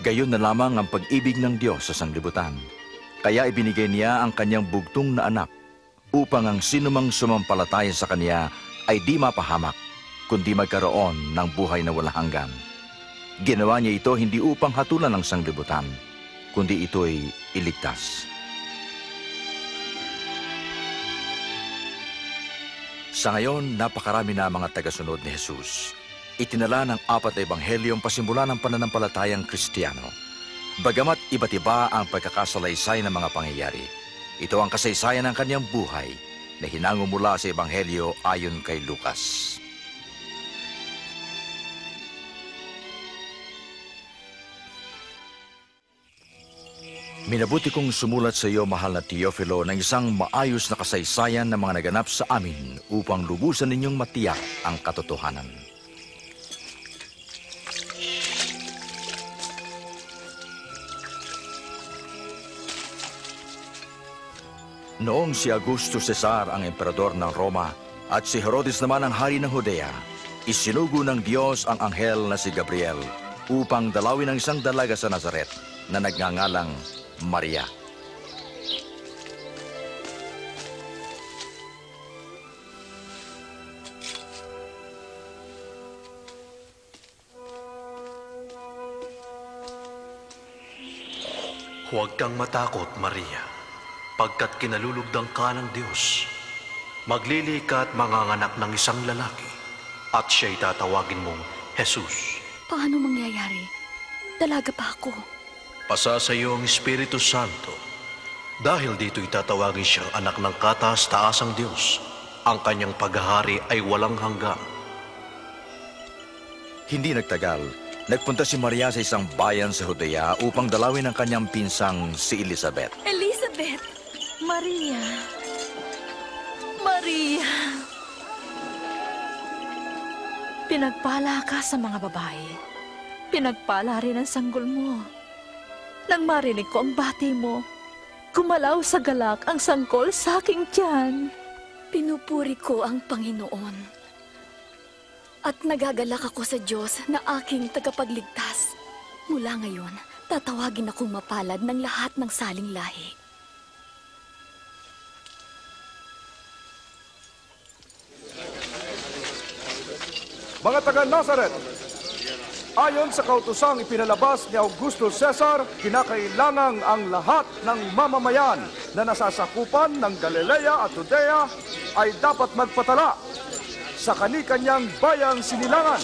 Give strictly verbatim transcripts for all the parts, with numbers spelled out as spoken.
Gayon na lamang ang pag-ibig ng Diyos sa sanglibutan. Kaya ibinigay niya ang kanyang bugtong na anak upang ang sinumang sumampalataya sa kanya ay di mapahamak, kundi magkaroon ng buhay na walang hanggan. Ginawa niya ito hindi upang hatulan ng sanglibutan, kundi ito'y iligtas. Sa ngayon, napakarami na mga tagasunod ni Jesus. Itinala ng apat na ebanghelyong pasimula ng pananampalatayang Kristiyano. Bagamat iba't iba ang pagkakasalaysay ng mga pangyayari, ito ang kasaysayan ng kanyang buhay na hinango mula sa ebanghelyo ayon kay Lucas. Minabuti kong sumulat sa iyo, mahal na Teofilo, ng isang maayos na kasaysayan ng mga naganap sa amin upang lubusan ninyong matiyak ang katotohanan. Noong si Augusto Cesar ang emperador ng Roma at si Herodes naman ang hari ng Judea, isinugo ng Diyos ang anghel na si Gabriel upang dalawin ang isang dalaga sa Nazaret na nagngangalang Maria. Huwag kang matakot, Maria, pagkat kinalulugdang ka ng Diyos. Maglili ka at manganganak ng isang lalaki, at siya'y tatawagin mong Jesus. Paano mangyayari? Dalaga pa ako. Pasa sa iyo ang Espiritu Santo. Dahil dito'y tatawagin siyang anak ng kataas-taasang Diyos. Ang kanyang paghahari ay walang hanggan. Hindi nagtagal, nagpunta si Maria sa isang bayan sa Judea upang dalawin ang kanyang pinsang si Elizabeth. Elizabeth! Maria! Maria! Pinagpala ka sa mga babae. Pinagpala rin ang sanggol mo. Nang marinig ko ang bati mo, gumalaw sa galak ang sangkol sa aking tiyan. Pinupuri ko ang Panginoon. At nagagalak ako sa Diyos na aking tagapagligtas. Mula ngayon, tatawagin akong mapalad ng lahat ng saling lahi. Mga taga-Nazaret, ayon sa kautosang ipinalabas ni Augusto Cesar, kinakailangang ang lahat ng mamamayan na nasasakupan ng Galilea at Judea ay dapat magpatala sa kani-kanyang bayang sinilangan.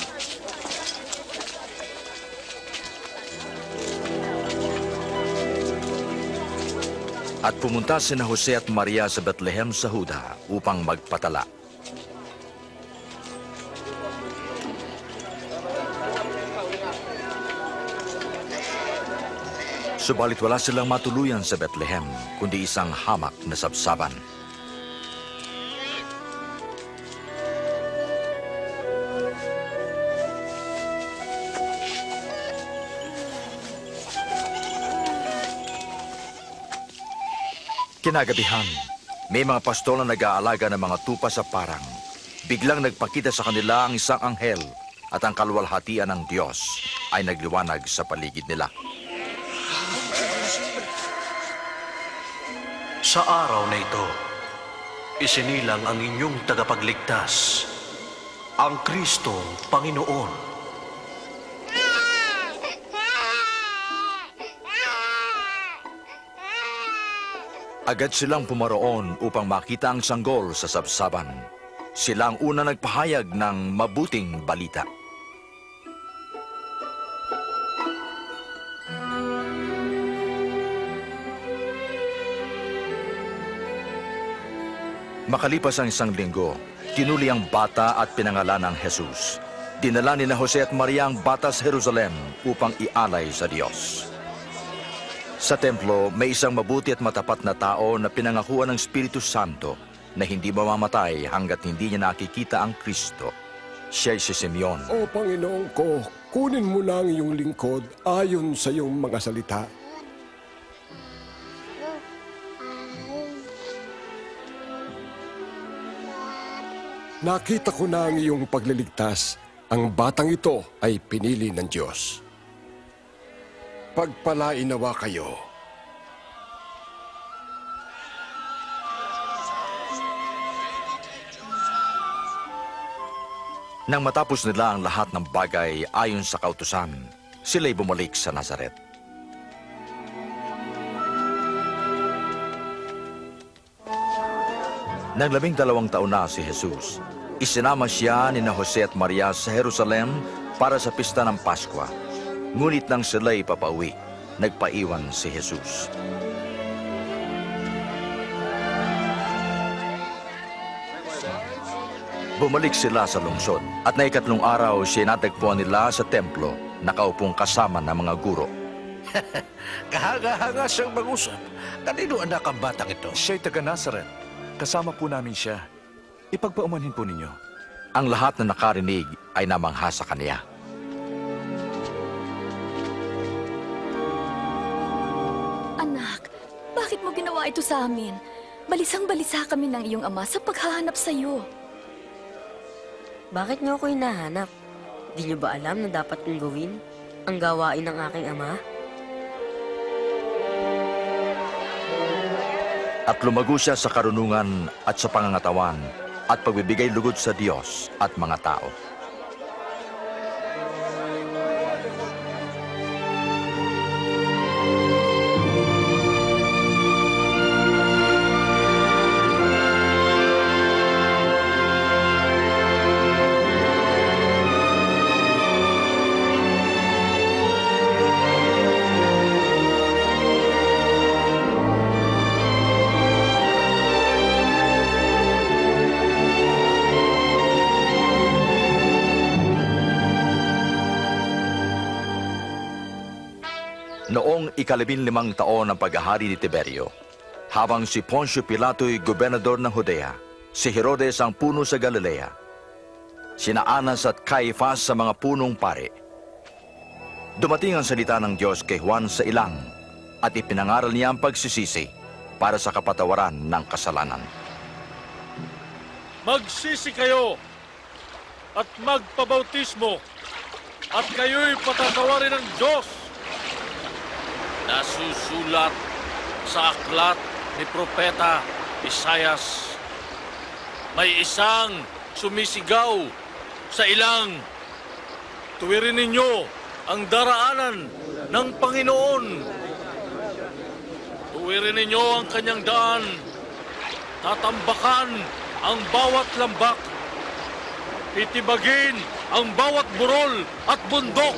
At pumunta sina Jose at Maria sa Bethlehem sa Huda upang magpatala. Subalit wala silang matuluyan sa Bethlehem, kundi isang hamak na sabsaban. Kinagabihan, may mga pastol na nag-aalaga ng mga tupa sa parang. Biglang nagpakita sa kanila ang isang anghel at ang kaluwalhatian ng Diyos ay nagliwanag sa paligid nila. Sa araw na ito, isinilang ang inyong tagapagligtas, ang Kristong Panginoon. Agad silang pumaroon upang makita ang sanggol sa sabsaban. Sila ang una nagpahayag ng mabuting balita. Makalipas ang isang linggo, tinuli ang bata at pinangalan ng Jesus. Dinala ni na Jose at Maria ang bata sa Jerusalem upang ialay sa Diyos. Sa templo, may isang mabuti at matapat na tao na pinangakuan ng Espiritu Santo na hindi mamamatay hanggat hindi niya nakikita ang Kristo. Siya'y si Simeon. O Panginoon ko, kunin mo na ang iyong lingkod ayon sa iyong mga salita. Nakita ko na ang iyong pagliligtas. Ang batang ito ay pinili ng Diyos. Pagpalain nawa kayo. Nang matapos nila ang lahat ng bagay ayon sa kautusan, sila'y bumalik sa Nazaret. Nang labing dalawang taon na si Jesus, isinama siya ni na Jose at Maria sa Jerusalem para sa pista ng Paskwa. Ngunit nang sila'y papauwi, nagpaiwan si Jesus. Bumalik sila sa lungsod at na ikatlong araw siya natagpuan nila sa templo, nakaupong kasama ng mga guro. Kahanga-hanga siyang mag-usap. Kanino anak ang batang ito? Siya'y taga Nazaret. Kasama po namin siya. Ipagpaumanhin po ninyo. Ang lahat na nakarinig ay namangha sa kaniya. Anak, bakit mo ginawa ito sa amin? Balisang-balisa kami ng iyong ama sa paghahanap sa iyo. Bakit niyo ako hinahanap? Di niyo ba alam na dapat kong gawin ang gawain ng aking ama? At lumago siya sa karunungan at sa pangangatawan at pagbibigay lugod sa Diyos at mga tao. Noong ikalabing limang taon ng paghahari ni Tiberio, habang si Poncio Pilato'y gobernador ng Judea, si Herodes ang puno sa Galilea, sina Anas at Caifás sa mga punong pare. Dumating ang salita ng Diyos kay Juan sa ilang at ipinangaral niya ang pagsisisi para sa kapatawaran ng kasalanan. Magsisi kayo at magpabautismo at kayo'y patatawarin ng Diyos. Nasusulat sa aklat ni Propeta Isaias, may isang sumisigaw sa ilang, tuwirin ninyo ang daraanan ng Panginoon. Tuwirin ninyo ang kanyang daan, tatambakan ang bawat lambak, titibagin ang bawat burol at bundok.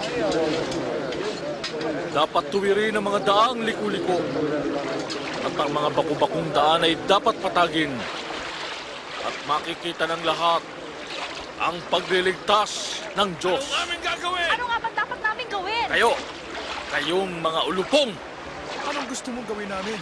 Dapat tuwirin ang mga daang liku-liko at ang mga baku-bakong daan ay dapat patagin at makikita ng lahat ang pagliligtas ng Diyos. Ano namin gagawin? Ano nga ba dapat namin gawin? Kayo, kayong mga ulupong. Anong gusto mong gawin namin?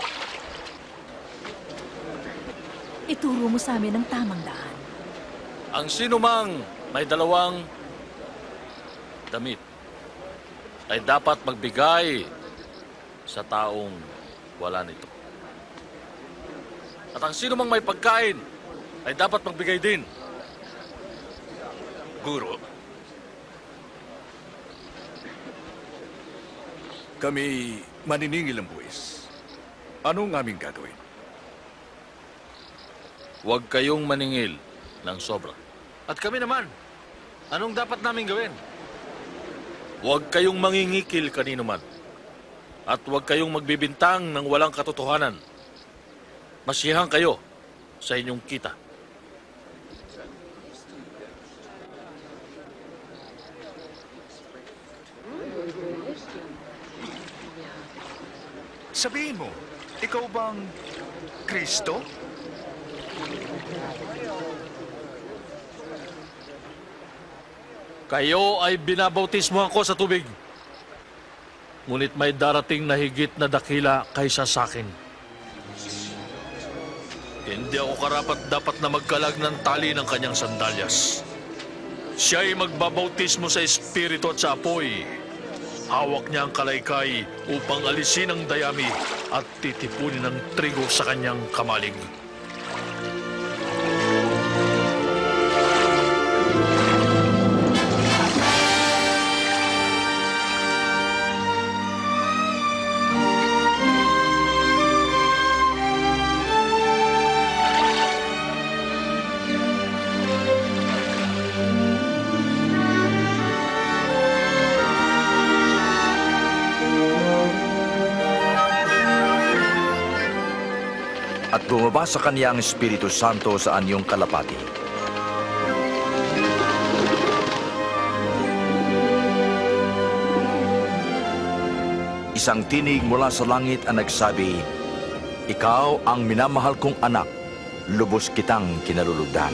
Ituro mo sa amin ang tamang daan. Ang sinumang may dalawang damit ay dapat magbigay sa taong wala nito. At ang sino mang may pagkain ay dapat magbigay din. Guro. Kami maniningil ang buwis. Anong aming gagawin? Huwag kayong maningil ng sobra. At kami naman, anong dapat namin gawin? Huwag kayong mangingikil kanino man. At huwag kayong magbibintang ng walang katotohanan. Masiyahan kayo sa inyong kita. Sabihin mo, ikaw bang Kristo? Kayo ay binabautismo ako sa tubig. Ngunit may darating na higit na dakila kaysa sa akin. Hindi ako karapat dapat na magkalag ng tali ng kanyang sandalyas. Siya ay magbabautismo sa Espiritu at sa apoy. Hawak niya ang kalaykay upang alisin ang dayami at titipunin ng trigo sa kanyang kamalig. bumaba sa kanya ang Espiritu Santo sa anyong kalapati. Isang tinig mula sa langit ang nagsabi, "Ikaw ang minamahal kong anak, lubos kitang kinalulugdan."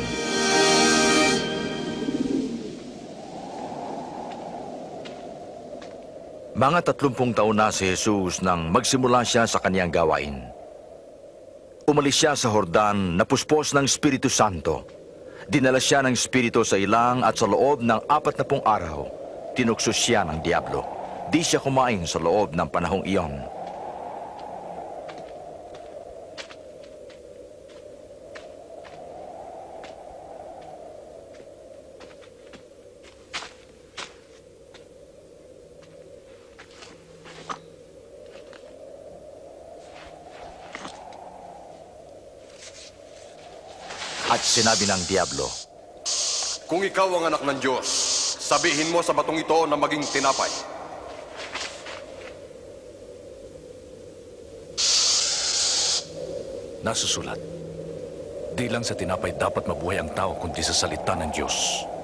Mga tatlumpung taon na si Jesus nang magsimula siya sa kaniyang gawain. Umalis siya sa Jordan na puspos ng Espiritu Santo. Dinala siya ng Espiritu sa ilang at sa loob ng apat na pung araw, tinukso siya ng Diablo. Di siya kumain sa loob ng panahong iyon. At sinabi ng Diablo, "Kung ikaw ang anak ng Diyos, sabihin mo sa batong ito na maging tinapay." Nasusulat, di lang sa tinapay dapat mabuhay ang tao kundi sa salita ng Diyos.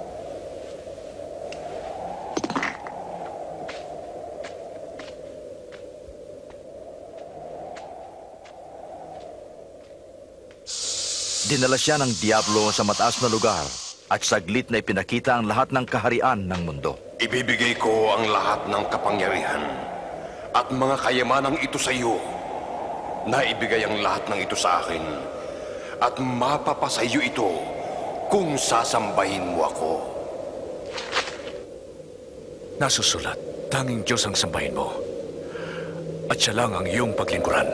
dinala siya ng Diablo sa mataas na lugar at saglit na ipinakita ang lahat ng kaharian ng mundo. Ibibigay ko ang lahat ng kapangyarihan at mga kayamanang ito sa iyo. Naibigay ang lahat ng ito sa akin at mapapasa iyo ito kung sasambahin mo ako. Nasusulat, tanging Diyos ang sambahin mo at siya lang ang iyong paglingkuran.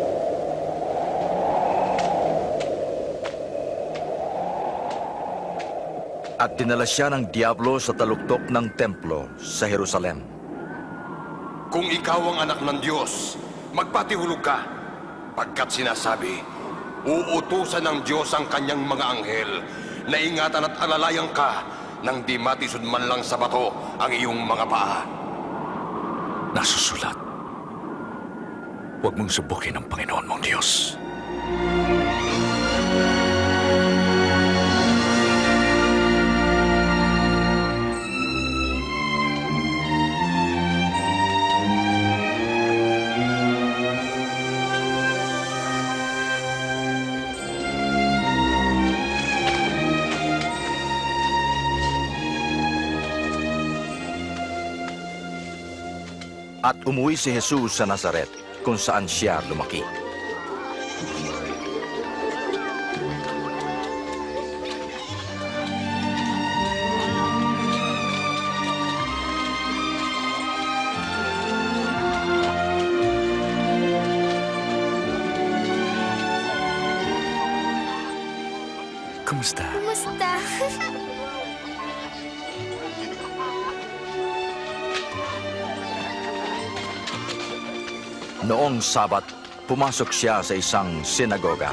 At dinala siya ng Diablo sa taluktok ng templo sa Jerusalem. Kung ikaw ang anak ng Diyos, magpatihulog ka, pagkat sinasabi, uutusan ng Diyos ang kanyang mga anghel na ingatan at alalayan ka nang di matisod man lang sa bato ang iyong mga paa. Nasusulat, huwag mong subukin ang Panginoon mong Diyos. At umuwi si Jesus sa Nazaret, kung saan siya lumaki. Kumusta? Kumusta? Noong Sabat, pumasok siya sa isang sinagoga.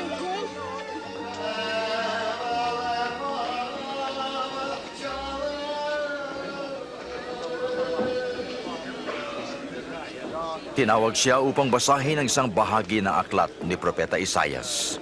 Tinawag siya upang basahin ang isang bahagi ng aklat ni Propeta Isaias.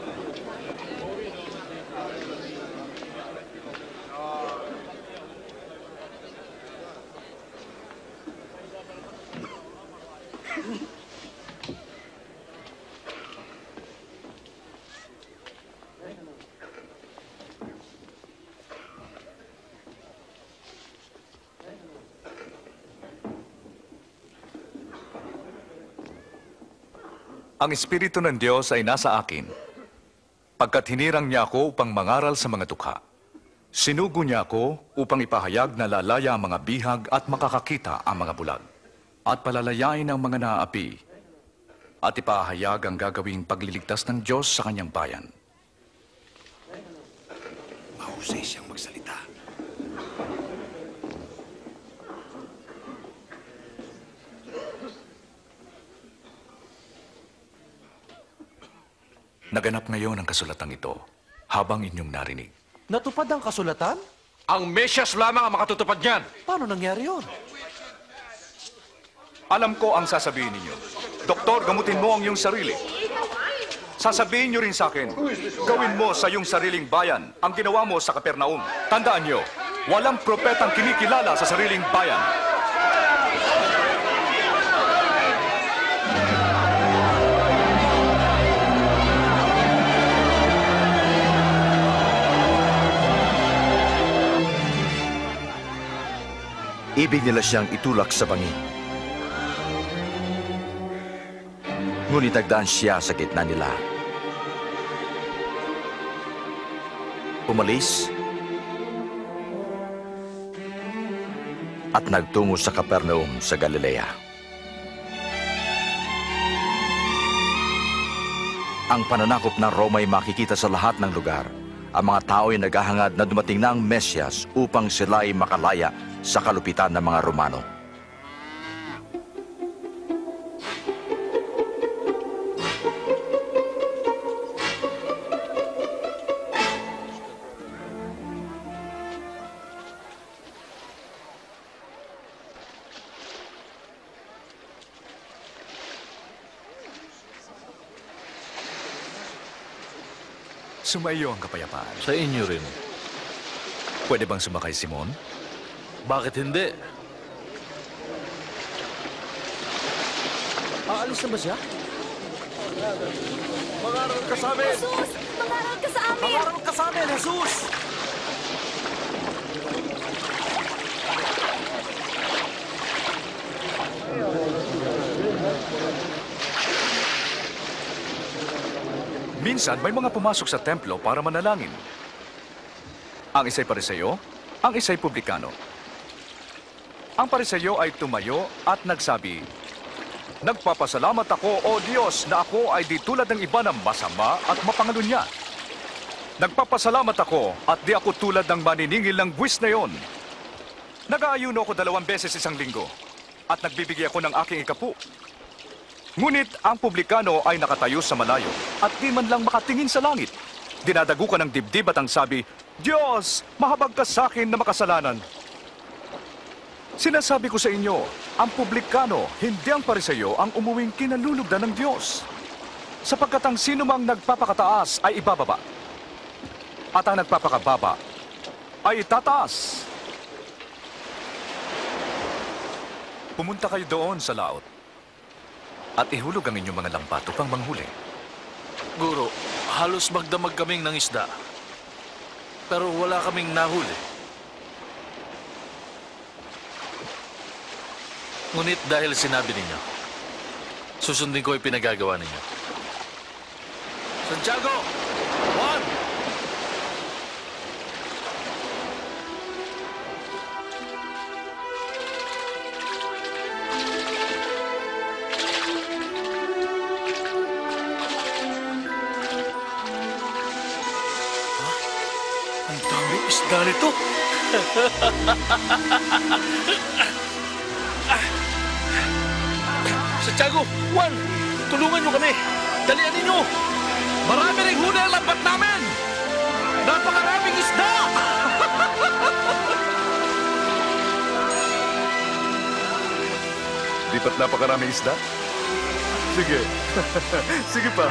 Ang Espiritu ng Diyos ay nasa akin, pagkat hinirang niya ako upang mangaral sa mga dukha. Sinugo niya ako upang ipahayag na lalaya ang mga bihag at makakakita ang mga bulag, at palalayain ang mga naaapi, at ipahayag ang gagawing pagliligtas ng Diyos sa kanyang bayan. Mahusay siyang magsalita. Naganap ngayon ang kasulatang ito habang inyong narinig. Natupad ang kasulatan? Ang Mesyas lamang ang makatutupad niyan. Paano nangyari yun? Alam ko ang sasabihin ninyo. Doktor, gamutin mo ang iyong sarili. sasabihin niyo rin sa akin, gawin mo sa iyong sariling bayan ang ginawa mo sa Kapernaum. Tandaan niyo, walang propetang kinikilala sa sariling bayan. Ibig nila siyang itulak sa bangin. Ngunit nagdaan siya sa gitna nila. Umalis at nagtungo sa Capernaum sa Galilea. Ang pananakop ng Roma ay makikita sa lahat ng lugar. Ang mga tao ay naghahangad na dumating na ang Mesyas upang sila ay makalaya sa kalupitan ng mga Romano. Sumaiyo ang kapayapaan. Sa inyo rin. Pwede bang sumakay, Simon? Bakit hindi? Aalis na ba siya? Mangaral ka sa amin! Jesus! Mangaral ka sa amin! Mangaral ka sa amin, Jesus! Minsan, may mga pumasok sa templo para manalangin. Ang isa'y pariseyo, ang isa'y publikano. Ang pariseyo ay tumayo at nagsabi, "Nagpapasalamat ako, O Diyos, na ako ay di tulad ng iba na masama at mapangalunya. Nagpapasalamat ako at di ako tulad ng maniningil ng buwis na yon. Nag-aayuno ako dalawang beses isang linggo at nagbibigay ako ng aking ikapu. Ngunit ang publikano ay nakatayo sa malayo at di man lang makatingin sa langit. Dinadago ka ng dibdib at ang sabi, Diyos, mahabag ka sa akin na makasalanan. Sinasabi ko sa inyo, ang publikano, hindi ang pariseyo, ang umuwing kinalulugdan ng Diyos. Sapagkat ang sino mang nagpapakataas ay ibababa. At ang nagpapakababa ay itataas. Pumunta kayo doon sa laot at ihulog ang inyong mga lambat upang manghuli. Guro, halos magdamag kaming ng isda. Pero wala kaming nahuli. Ngunit dahil sinabi ninyo, susundin ko yung pinagagawa ninyo. Santiago! Juan! Ang dami isda nito! Santiago! Juan! Tulungan nyo kami! Dalian ninyo! Marami ring huli ang lambat namin! Napakaraming isda! Di ba't napakaraming isda? Sige. Sige pa.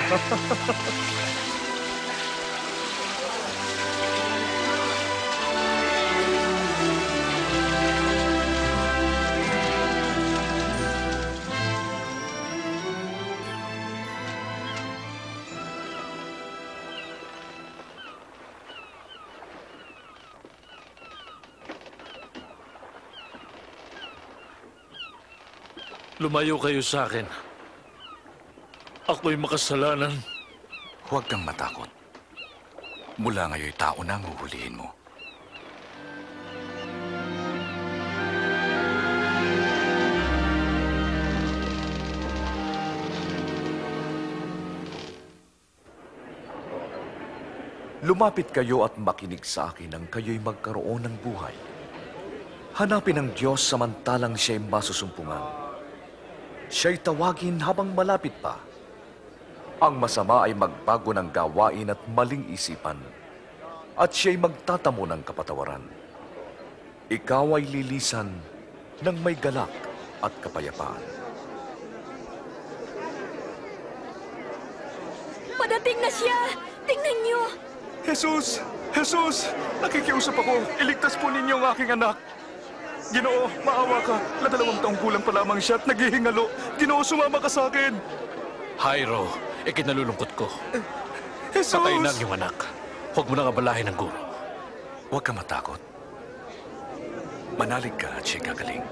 Lumayo kayo sa akin. Ako'y makasalanan. Huwag kang matakot. Mula ngayon, tao na ang huhulihin mo. Lumapit kayo at makinig sa akin nang kayo'y magkaroon ng buhay. Hanapin ang Diyos samantalang siya'y masusumpungan. Siya'y tawagin habang malapit pa. Ang masama ay magbago ng gawain at maling isipan, at siya'y magtatamo ng kapatawaran. Ikaw ay lilisan ng may galak at kapayapaan. Padadaan Dumating na siya! Tingnan niyo! Jesus! Jesus! Nakikiusap ako. Iligtas po ninyo ang aking anak. Ginoo, maawa ka. Ladalawang taong gulang pa lamang siya at naghihingalo. Ginoo, sumama ka sa akin. Jairo, ikinalulungkot ko. Jesus! Patay na ang iyong anak. Huwag mo nang abalahin ng guro. Huwag ka matakot. Manalig ka at siya'y gagaling.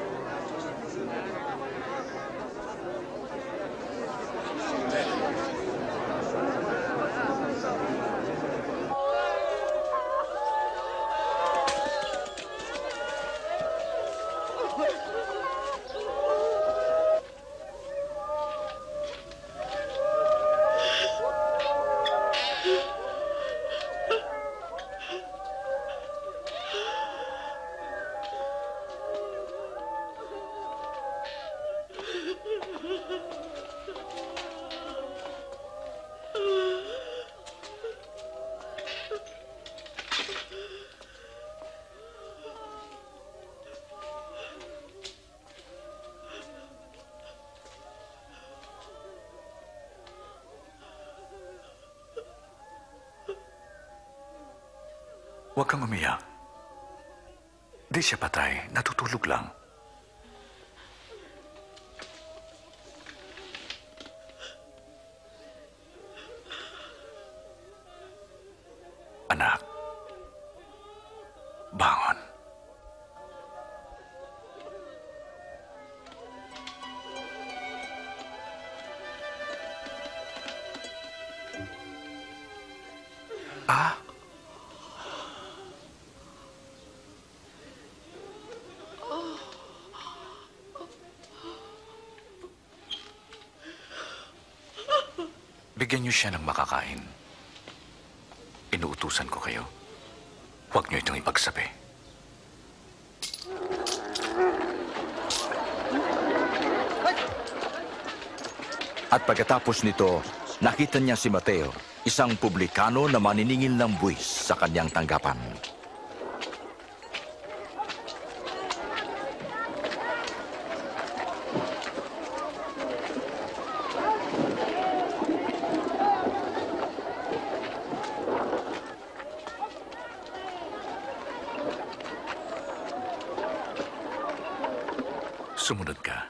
Huwag kang umiyak. Di siya patay, natutulog lang. Anak, bangon. Ah? Bigyan niyo siya ng makakain. Inuutusan ko kayo. Huwag niyo itong ipagsabi. At pagkatapos nito, nakita niya si Mateo, isang publikano na maniningil ng buwis sa kanyang tanggapan. Sumunod ka.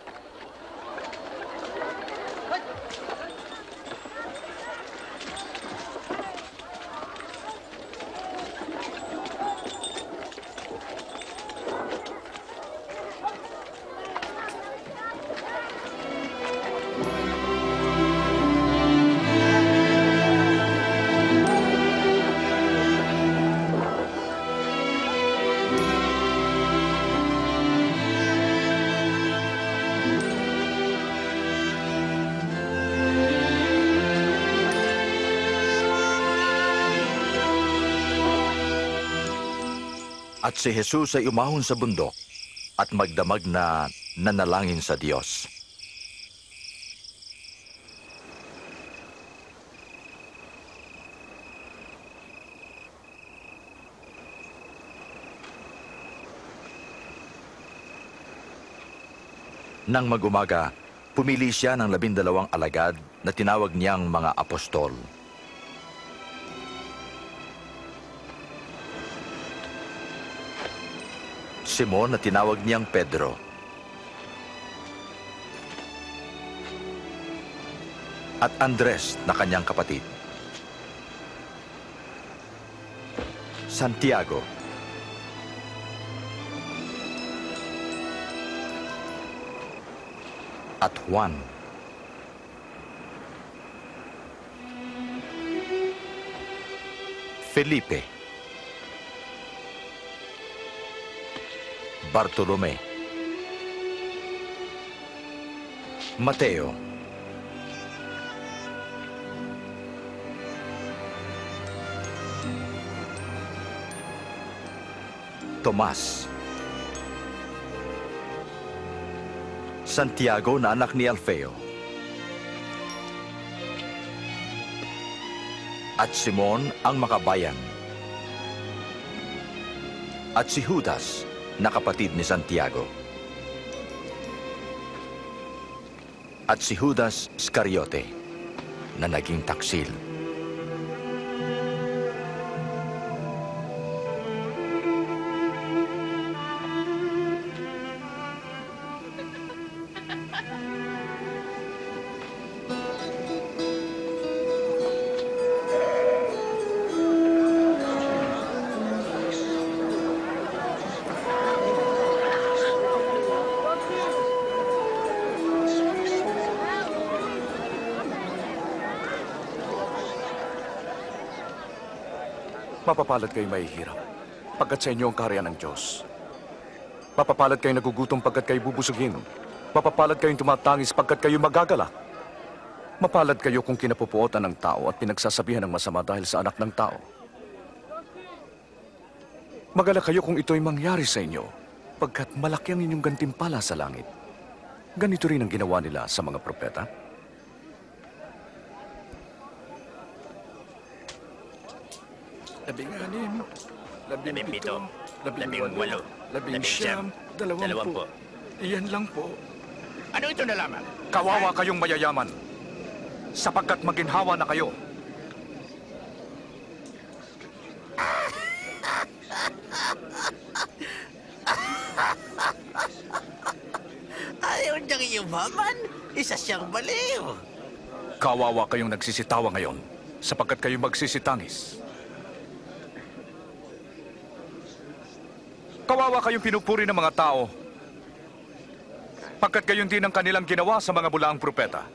At si Jesus ay umahon sa bundok at magdamag na nanalangin sa Diyos. Nang mag-umaga, pumili siya ng labindalawang alagad na tinawag niyang mga apostol. Simon na tinawag niyang Pedro. At Andres na kanyang kapatid. Santiago. At Juan. Felipe. Bartolome. Mateo. Tomas. Santiago na anak ni Alfeo. At Simon ang makabayan. At si Judas na kapatid ni Santiago. At si Judas Iscariote. na naging taksil. Mapapalad kayo mahihirap, pagkat sa inyo ang kaharian ng Diyos. Mapapalad kayo nagugutom pagkat kayo bubusugin. Mapapalad kayong tumatangis pagkat kayo magagalak. Mapalad kayo kung kinapupuotan ng tao at pinagsasabihan ng masama dahil sa anak ng tao. Magalak kayo kung ito'y mangyari sa inyo, pagkat malaki ang inyong gantimpala sa langit. Ganito rin ang ginawa nila sa mga propeta. Labing anim, labing Labing pito, pito, labing labing walo, walo, labing labing siyam, siyam, dalawampu. dalawampu. Iyan lang po. Ano ito na lamang? Kawawa kayong mayayaman, sapagkat maginhawa na kayo. Ayaw niyang yumaman. Isa siyang baliw. Kawawa kayong nagsisitawa ngayon, sapagkat kayo magsisitangis. Kawawa kayong pinupuri ng mga tao, pagkat gayon din ang kanilang ginawa sa mga bulaang propeta.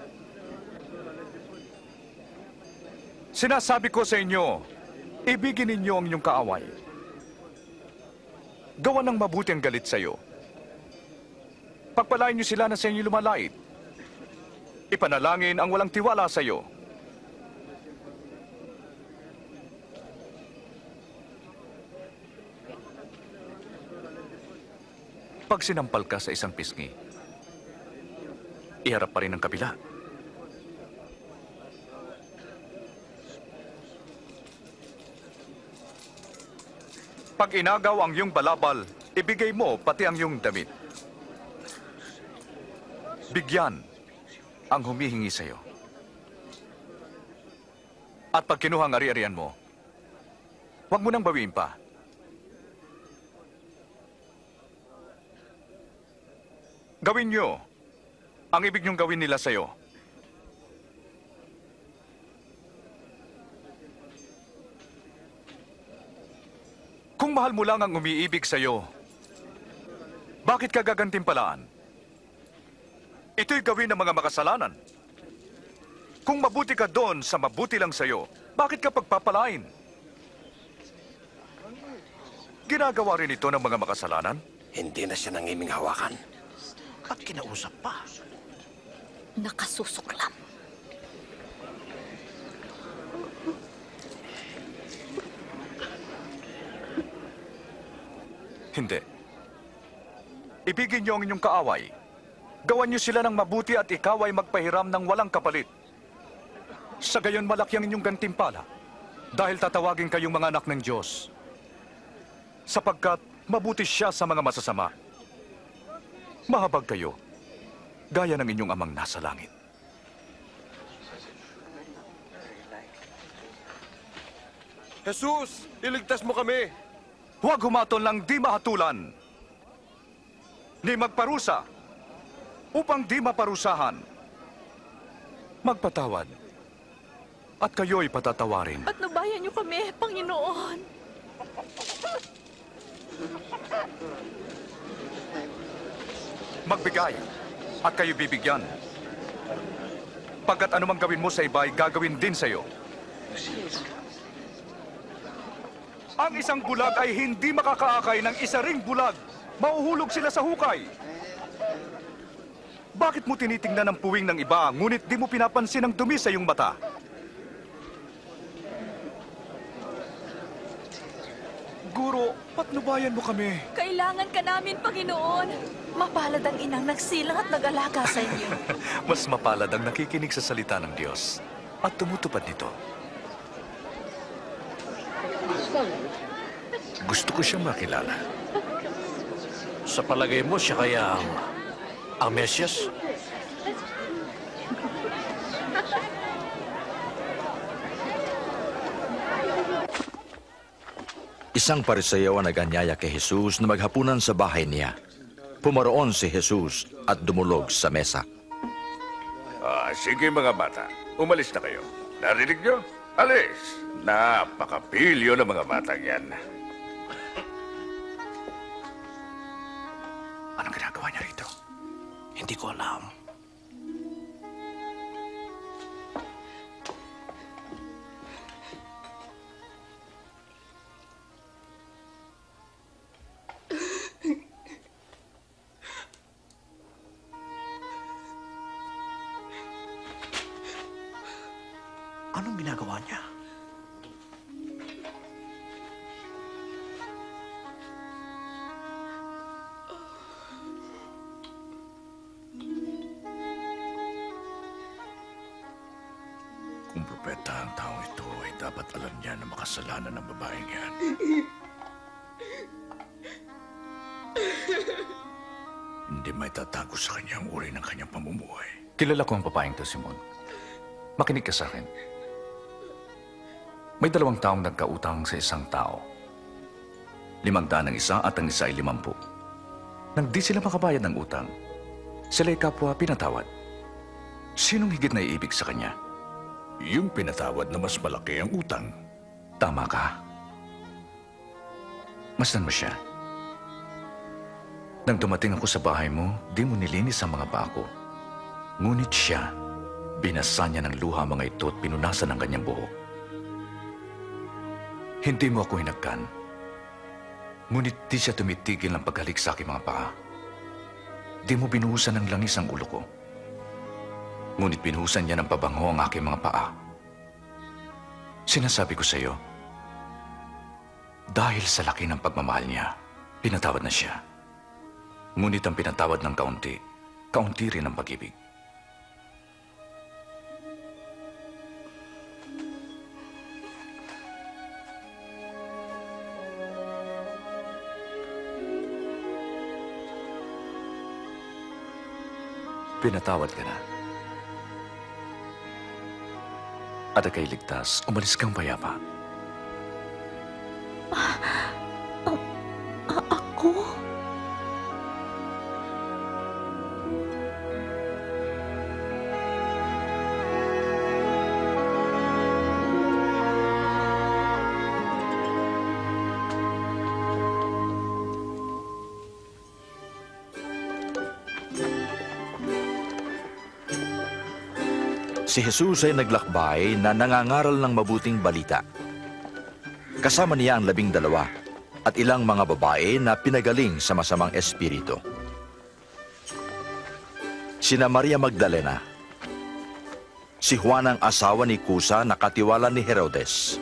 Sinasabi ko sa inyo, ibigin ninyo ang inyong kaaway. Gawa ng mabuti ang galit sa iyo. Pagpalain niyo sila na sa inyo lumalait. Ipanalangin ang walang tiwala sa iyo. Pag sinampal ka sa isang pisngi, iharap pa rin ang kabila. Pag inagaw ang iyong balabal, ibigay mo pati ang iyong damit. Bigyan ang humihingi sa iyo. At pag kinuha ang ari-arian mo, huwag mo nang bawiin pa. Gawin niyo ang ibig niyong gawin nila sa iyo. Kung mahal mo lang ang umiibig sa iyo, bakit ka gagantimpalaan? Ito'y gawin ng mga makasalanan. Kung mabuti ka doon sa mabuti lang sa iyo, bakit ka pagpapalain? Ginagawa rin ito ng mga makasalanan? Hindi na siya nangiming hawakan. Ba't kinausap pa? Nakasusuklam. Hindi. Ibigin niyo ang inyong kaaway. Gawan niyo sila ng mabuti at ikaw ay magpahiram ng walang kapalit. Sa gayon malaki ang inyong gantimpala dahil tatawagin kayong mga anak ng Diyos. Sapagkat mabuti siya sa mga masasama. Mahabag kayo, gaya ng inyong amang nasa langit. Jesus, iligtas mo kami! Huwag humatol ng di mahatulan, ni magparusa, upang di maparusahan. Magpatawad, at kayo'y patatawarin. Patnubayan niyo kami, Panginoon. Magbigay, at kayo bibigyan. Pagkat anumang gawin mo sa iba'y gagawin din sa iyo. Ang isang bulag ay hindi makakaakay ng isa ring bulag. Mauhulog sila sa hukay. Bakit mo tinitingnan ang puwing ng iba, ngunit di mo pinapansin ang dumi sa iyong mata? Guro, patnubayan mo kami. Kailangan ka namin, Panginoon. Mapalad ang inang nagsilang at nag-alaga sa inyo. Mas mapalad ang nakikinig sa salita ng Diyos at tumutupad nito. Gusto ko siyang makilala. Sa palagay mo, siya kaya ang, ang Mesyas? Isang Pariseo ang naganyaya kay Jesus na maghapunan sa bahay niya. Pumaroon si Jesus at dumulog sa mesa. Ah, sige mga bata, umalis na kayo. Narinig nyo? Alis! Napakapilyo ng mga batang yan. Anong ginagawa niya rito? Hindi ko alam. Anong ginagawa niya? Kung propeta ang taong ito, ay dapat alam niya na makasalanan ng babaeng yan. Hindi may tatago sa kanya ang uri ng kanyang pamumuhay. Kilala ko ang babaeng to, Simon. Makinig ka sa akin. May dalawang taong nagkautang sa isang tao. Limang daan ang isa at ang isa ay limampu. Nang di sila makabayad ng utang, sila ay kapwa pinatawad. Sinong higit na iibig sa kanya? Yung pinatawad na mas malaki ang utang. Tama ka. Masdan mo siya. Nang dumating ako sa bahay mo, di mo nilinis ang mga paa ko. Ngunit siya, binasa niya ng luha mga ito at pinunasan ang kanyang buhok. Hindi mo ako hinagkan. Ngunit di siya tumitigil ng paghalik sa aking mga paa. Di mo binuhusan ng langis ang ulo ko. Ngunit binuhusan niya ng pabango ang aking mga paa. Sinasabi ko sa iyo, dahil sa laki ng pagmamahal niya, pinatawad na siya. Ngunit ang pinatawad ng kaunti, kaunti rin ang pag-ibig. Pinatawad ka na. At ika'y ligtas, umalis kang payapa. Ah, ah, ah, ako? Si Jesus ay naglakbay na nangangaral ng mabuting balita. Kasama niya ang labing dalawa at ilang mga babae na pinagaling sa masamang espiritu. Sina Maria Magdalena, si Juan ang asawa ni Kusa na katiwala ni Herodes,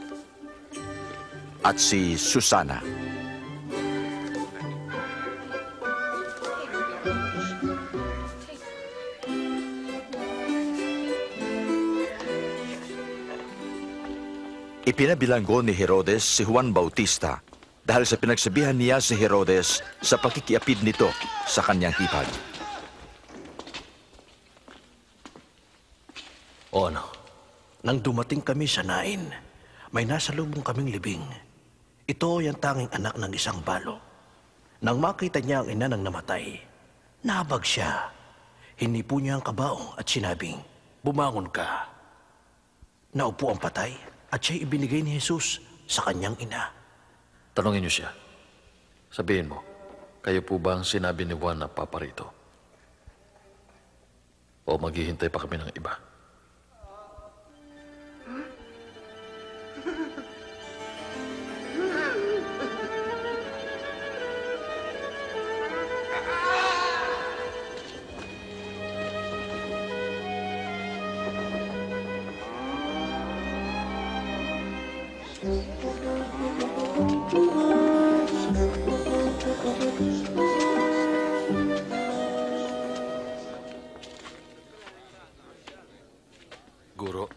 at si Susana. Ipinabilanggo ni Herodes si Juan Bautista dahil sa pinagsabihan niya si Herodes sa pakikiapid nito sa kanyang hipag. O ano, nang dumating kami sa Nain, may nasa lubong kaming libing. Ito ay ang tanging anak ng isang balo. Nang makita niya ang ina ng namatay, nabag siya. Hinipo niya ang kabaong at sinabing, "Bumangon ka." Naupo ang patay at siya'y ibinigay ni Jesus sa kanyang ina. Tanungin niyo siya. Sabihin mo, kayo po ba ang sinabi ni Juan na paparito? O maghihintay pa kami ng iba? Guro.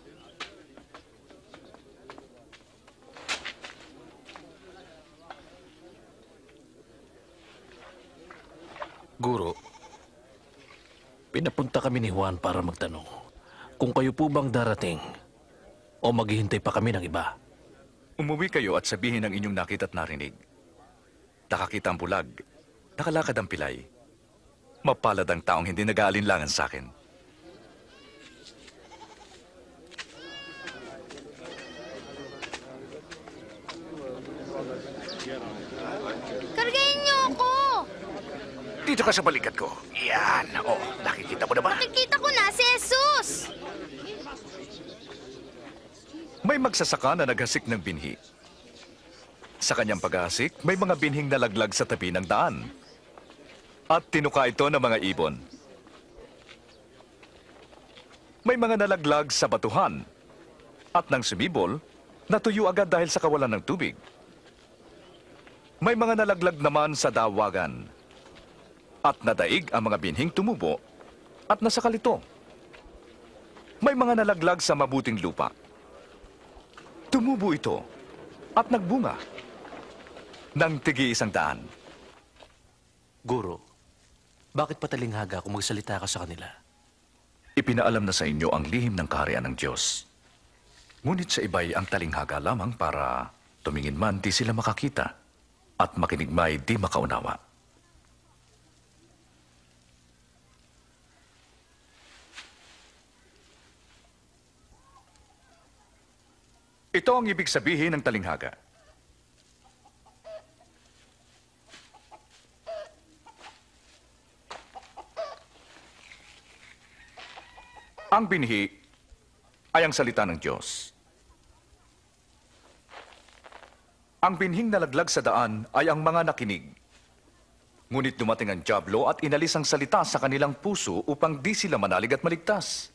Guro, pinapunta kami ni Juan para magtanong kung kayo po bang darating o maghihintay pa kami ng iba. Umuwi kayo at sabihin ang inyong nakita at narinig. Nakakita ang bulag, nakalakad ang pilay. Mapalad ang taong hindi nag-aalinlangan sa akin. Kargahin niyo ako! Dito ka sa balikat ko. Yan. Oh, nakikita mo na ba? Nakikita ko na si Jesus! May magsasaka na naghasik ng binhi. Sa kanyang paghahasik, may mga binhing nalaglag sa tabi ng daan. At tinuka ito ng mga ibon. May mga nalaglag sa batuhan. At nang sumibol, natuyo agad dahil sa kawalan ng tubig. May mga nalaglag naman sa dawagan. At nadaig ang mga binhing tumubo at nasakalito. May mga nalaglag sa mabuting lupa. Tumubo ito at nagbunga ng tigi isang daan. Guro, bakit patalinghaga kung magsalita ka sa kanila? Ipinaalam na sa inyo ang lihim ng kaharian ng Diyos. Ngunit sa iba'y ang talinghaga lamang para tumingin man di sila makakita at makinig may di makaunawa. Ito ang ibig sabihin ng talinghaga. Ang binhi ay ang salita ng Diyos. Ang binhing nalaglag sa daan ay ang mga nakinig. Ngunit dumating ang dyablo at inalis ang salita sa kanilang puso upang di sila manalig at maligtas.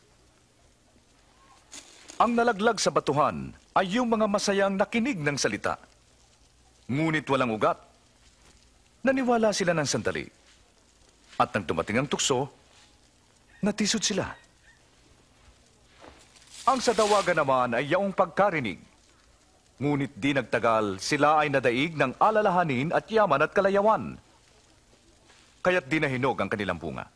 Ang nalaglag sa batuhan ay yung mga masayang nakinig ng salita. Ngunit walang ugat. Naniwala sila ng sandali. At nang dumating ang tukso, natisod sila. Ang sa dawagan naman ay yaong pagkarinig. Ngunit di nagtagal, sila ay nadaig ng alalahanin at yaman at kalayawan. Kaya't di nahinog ang kanilang bunga.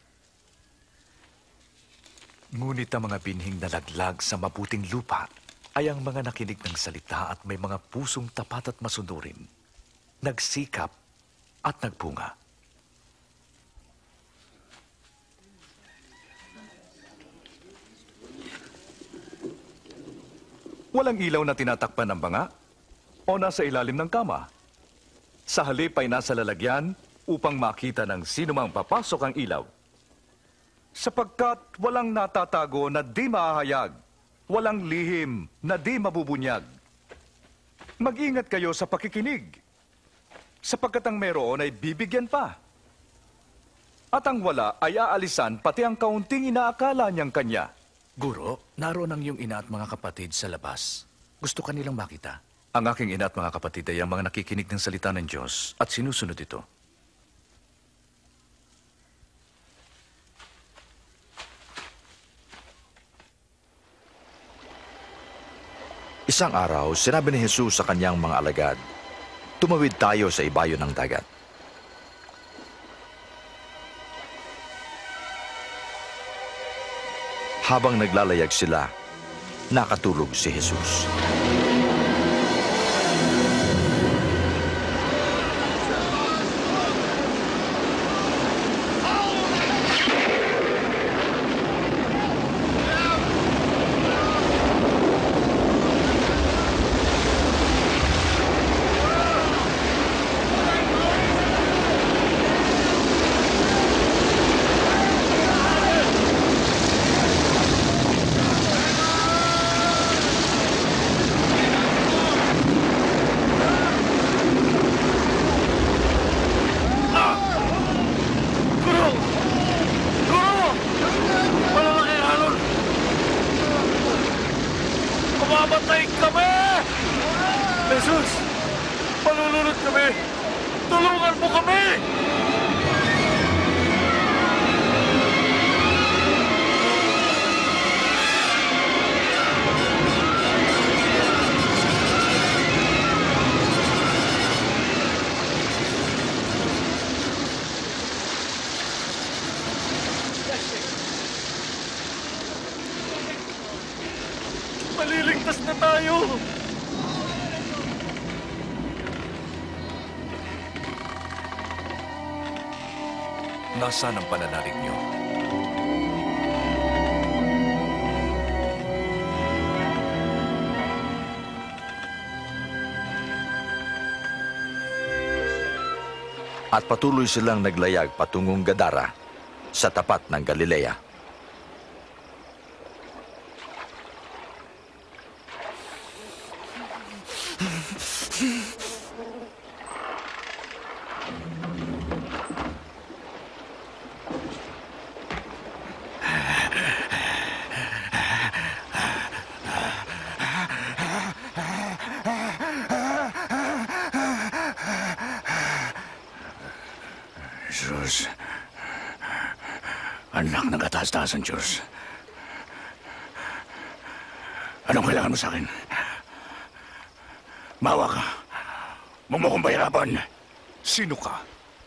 Ngunit ang mga binhing nalaglag sa mabuting lupa ay ang mga nakinig ng salita at may mga pusong tapat at masunurin, nagsikap at nagbunga. Walang ilaw na tinatakpan ng banga o nasa ilalim ng kama. Sa halip ay nasa lalagyan upang makita ng sino mang papasok ang ilaw. Sapagkat walang natatago na di mahahayag, walang lihim na di mabubunyag. Mag-ingat kayo sa pakikinig, sapagkat ang meron ay bibigyan pa. At ang wala ay aalisan pati ang kaunting inaakala niyang kanya. Guro, naroon ang iyong ina at mga kapatid sa labas. Gusto ka nilang makita. Ang aking ina at mga kapatid ay ang mga nakikinig ng salita ng Diyos at sinusunod ito. Isang araw, sinabi ni Jesus sa kanyang mga alagad, "Tumawid tayo sa ibayo ng dagat." Habang naglalayag sila, nakatulog si Jesus. Mamamatay kami! Jesus! Malulunod kami! Tulungan mo kami! Maliligtas na tayo! Nasaan ang pananalig niyo? At patuloy silang naglayag patungong Gadara sa tapat ng Galilea. Jesus, anak ng kataas-taasan Diyos. Anong kailangan mo sa akin? Mawa ka. Huwag mo kong pahirapan. Sino ka?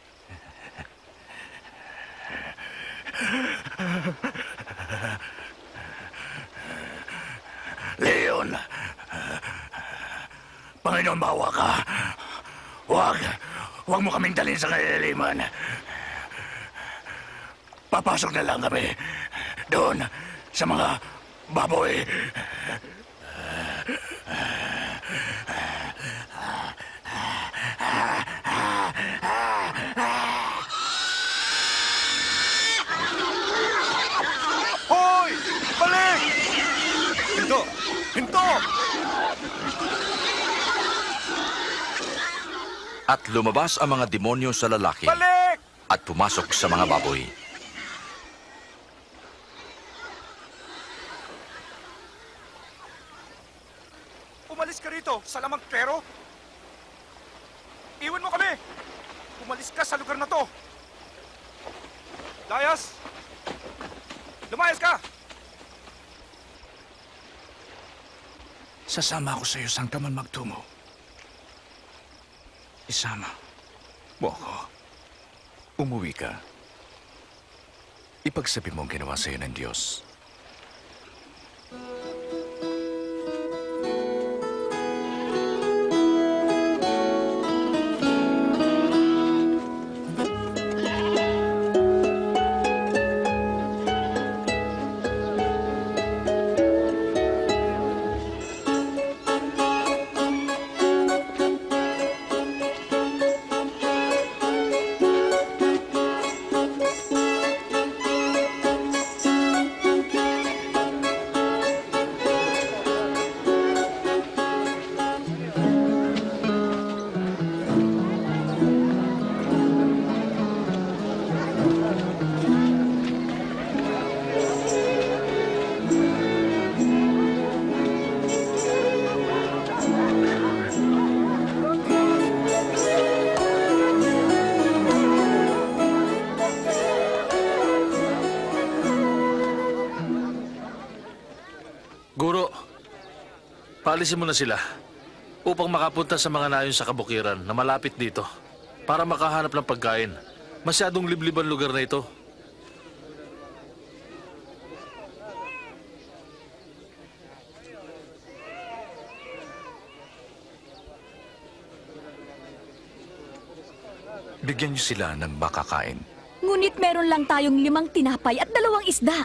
Leon, Panginoon, mawa ka. Huwag, huwag mo kaming dalhin sa kailaliman. Papasok na lang kami doon sa mga baboy. Hoy! Balik! Hinto! Hinto! At lumabas ang mga demonyo sa lalaki Balik! at pumasok sa mga baboy. Umalis ka rito sa lamang pero. Iwan mo kami! Umalis ka sa lugar na to! Dayas! Lumayas ka! Sasama ako sa iyo saan ka man magtungo. Isama mo ako. Umuwi ka. Ipagsabi mo ang ginawa sa iyo ng Diyos. Guro, paalisin mo na sila upang makapunta sa mga nayon sa kabukiran na malapit dito para makahanap ng pagkain. Masyadong liblib ang lugar na ito. Bigyan niyo sila ng makakain. Ngunit meron lang tayong limang tinapay at dalawang isda.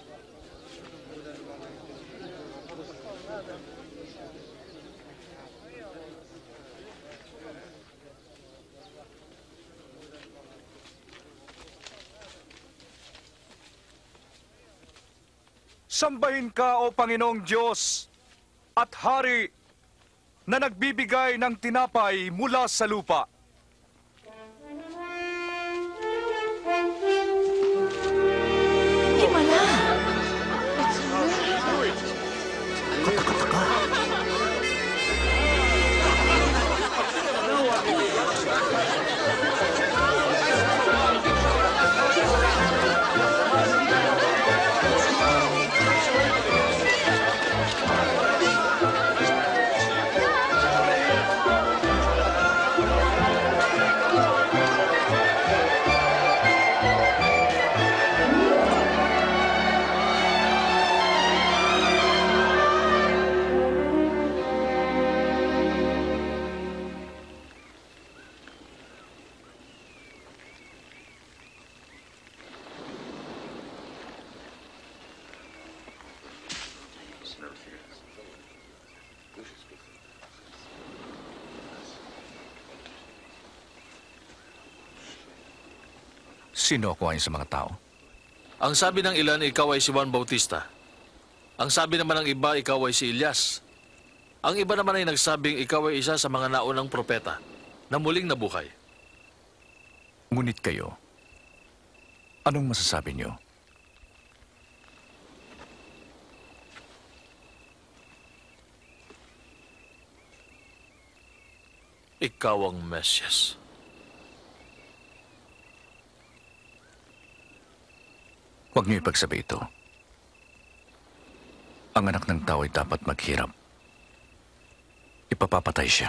Sambahin ka, O Panginoong Diyos at Hari na nagbibigay ng tinapay mula sa lupa. Himala! Sino ako ayon sa mga tao? Ang sabi ng ilan, ikaw ay si Juan Bautista. Ang sabi naman ng iba, ikaw ay si Elias. Ang iba naman ay nagsabing ikaw ay isa sa mga naunang propeta na muling nabuhay. Ngunit kayo, anong masasabi niyo? Ikaw ang Mesyas. Huwag niyo ipagsabi ito. Ang anak ng tao ay dapat maghirap. Ipapapatay siya.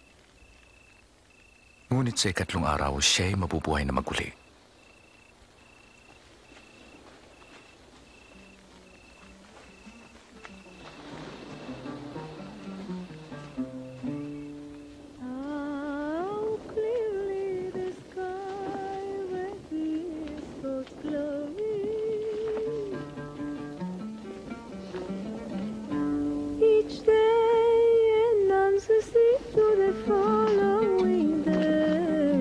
Ngunit sa ikatlong araw, siya ay mabubuhay na maguli. Each day and unceasing to the following day.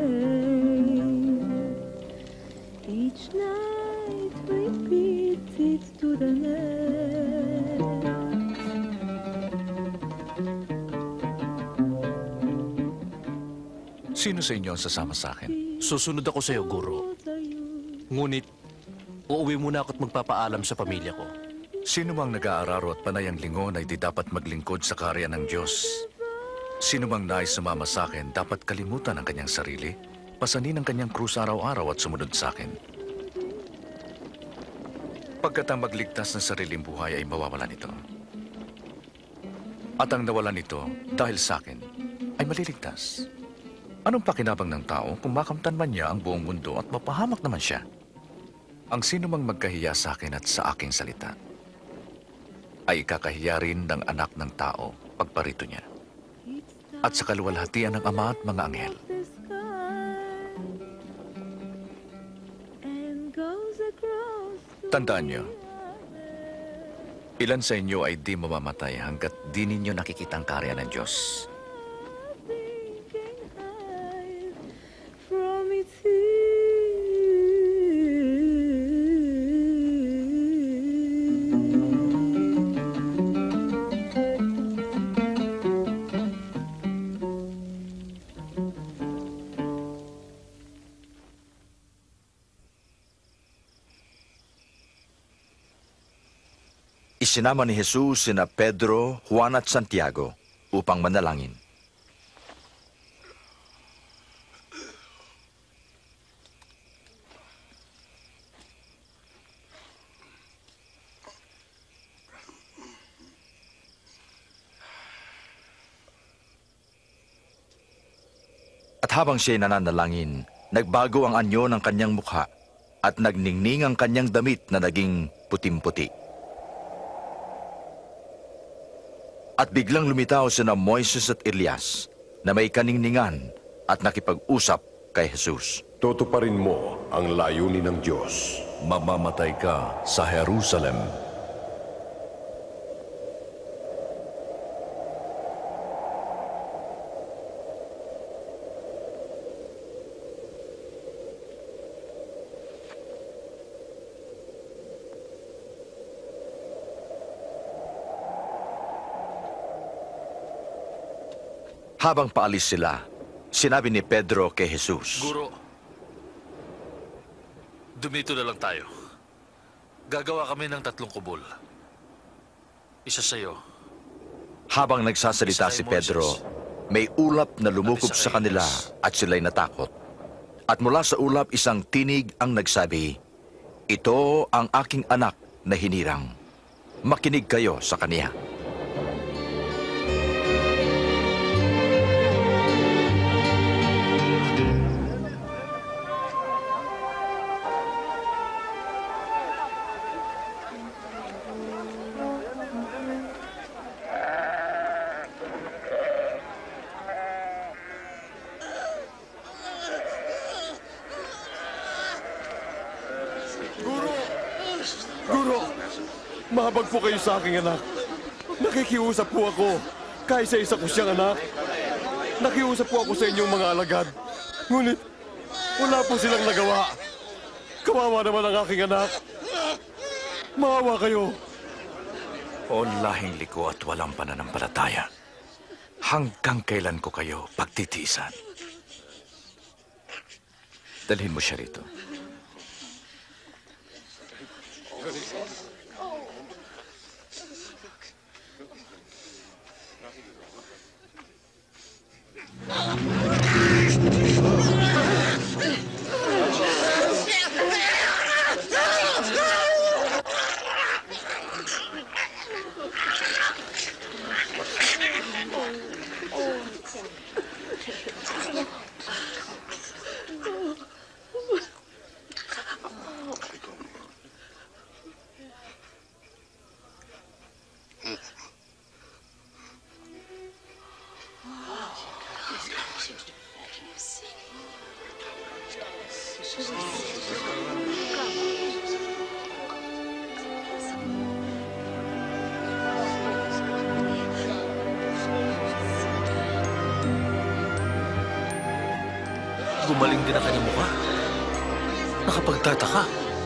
Each night repeats it to the next. Sino sa inyo ang sasama sa akin? Susunod ako sa iyo, Guro. Ngunit, uuwi muna ako at magpapaalam sa pamilya ko. Sino mang nag-aararo at panay ang lingon ay di dapat maglingkod sa karya ng Diyos. Sino mang nais sumama sa akin, dapat kalimutan ang kanyang sarili, pasanin ang kanyang krus araw-araw at sumunod sa akin. Pagkat ang magligtas ng sariling buhay ay mawawalan ito. At ang nawalan nito dahil sa akin ay maliligtas. Anong pakinabang ng tao kung makamtan man niya ang buong mundo at mapahamak naman siya? Ang sino mang magkahiya sa akin at sa aking salita ay ikakahiya rin ng anak ng tao pagparito niya at sa kaluwalhatian ng Ama at mga anghel. Tandaan niyo, ilan sa inyo ay di mamamatay hanggat di ninyo nakikita ang karya ng Diyos. From its Isinama ni Jesus sina Pedro, Juan at Santiago upang manalangin. At habang siya'y nananalangin, nagbago ang anyo ng kanyang mukha at nagningning ang kanyang damit na naging putim-puti. At biglang lumitaw sina Moises at Elias na may kaningningan at nakipag-usap kay Jesus. Tutuparin mo ang layunin ng Diyos. Mamamatay ka sa Jerusalem. Habang paalis sila, sinabi ni Pedro kay Jesus, Guro, dumito na lang tayo. Gagawa kami ng tatlong kubol. Isa sa'yo. Habang nagsasalita si Pedro, may ulap na lumukob sa kanila at sila'y natakot. At mula sa ulap isang tinig ang nagsabi, "Ito ang aking anak na hinirang. Makinig kayo sa kaniya." Guro, mahabag po kayo sa aking anak. Nakikiusap po ako. Kaisa-isa ko siyang anak. Nakiusap po ako sa inyong mga alagad. Ngunit, wala po silang nagawa. Kawawa naman ang aking anak. Maawa kayo. O lahing liko at walang pananampalataya. Hanggang kailan ko kayo pagtitiisan? Dalhin mo siya rito. Gumaling din ang kanyang mukha. Nakapagtataka.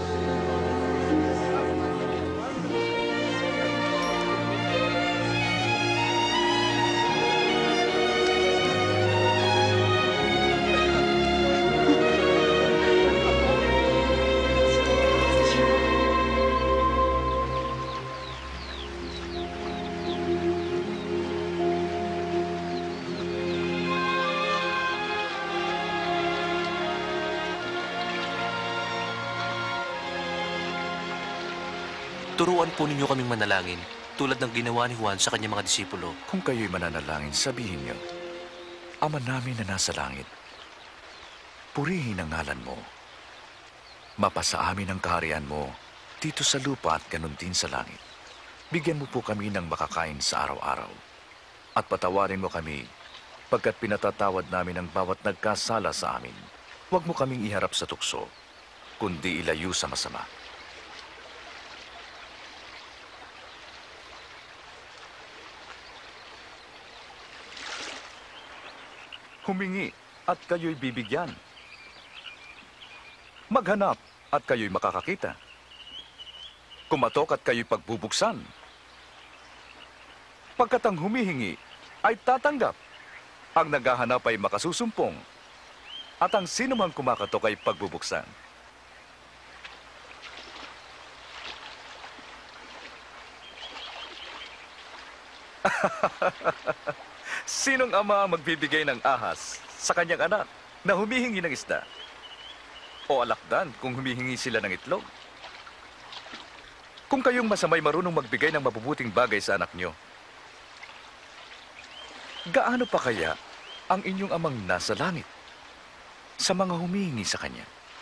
Turuan po ninyo kaming manalangin, tulad ng ginawa ni Juan sa kanyang mga disipulo. Kung kayo'y mananalangin, sabihin niyo, Ama namin na nasa langit, purihin ang ngalan mo. Mapasa amin ang kaharian mo dito sa lupa at ganun din sa langit. Bigyan mo po kami ng makakain sa araw-araw. At patawarin mo kami pagkat pinatatawad namin ang bawat nagkasala sa amin. Huwag mo kaming iharap sa tukso, kundi ilayo sa masama. Humingi at kayo'y bibigyan. Maghanap at kayo'y makakakita. Kumatok at kayo'y pagbubuksan. Pagkat ang humihingi ay tatanggap. Ang naghahanap ay makasusumpong. At ang sinumang kumakatok ay pagbubuksan. Sinong ama ang magbibigay ng ahas sa kanyang anak na humihingi ng isda? O alakdan kung humihingi sila ng itlog? Kung kayong masamay marunong magbigay ng mabubuting bagay sa anak nyo, gaano pa kaya ang inyong amang nasa langit sa mga humihingi sa kanya?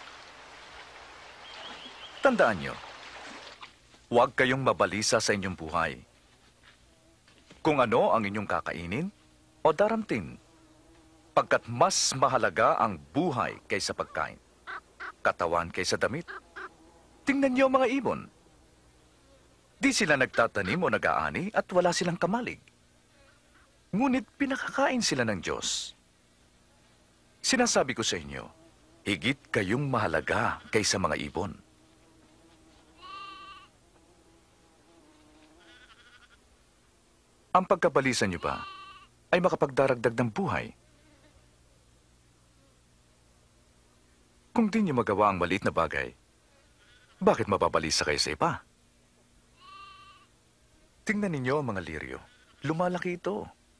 Tandaan nyo, huwag kayong mabalisa sa inyong buhay. Kung ano ang inyong kakainin o daramtin, pagkat mas mahalaga ang buhay kaysa pagkain, katawan kaysa damit. Tingnan niyo ang mga ibon. Di sila nagtatanim o nag-aani at wala silang kamalig. Ngunit pinakakain sila ng Diyos. Sinasabi ko sa inyo, higit kayong mahalaga kaysa mga ibon. Ang pagkabalisa niyo ba ay makapagdaragdag ng buhay? Kung di niyo magawa ang maliit na bagay, bakit mababalisa kayo sa iba? Tingnan ninyo ang mga liryo. Lumalaki ito.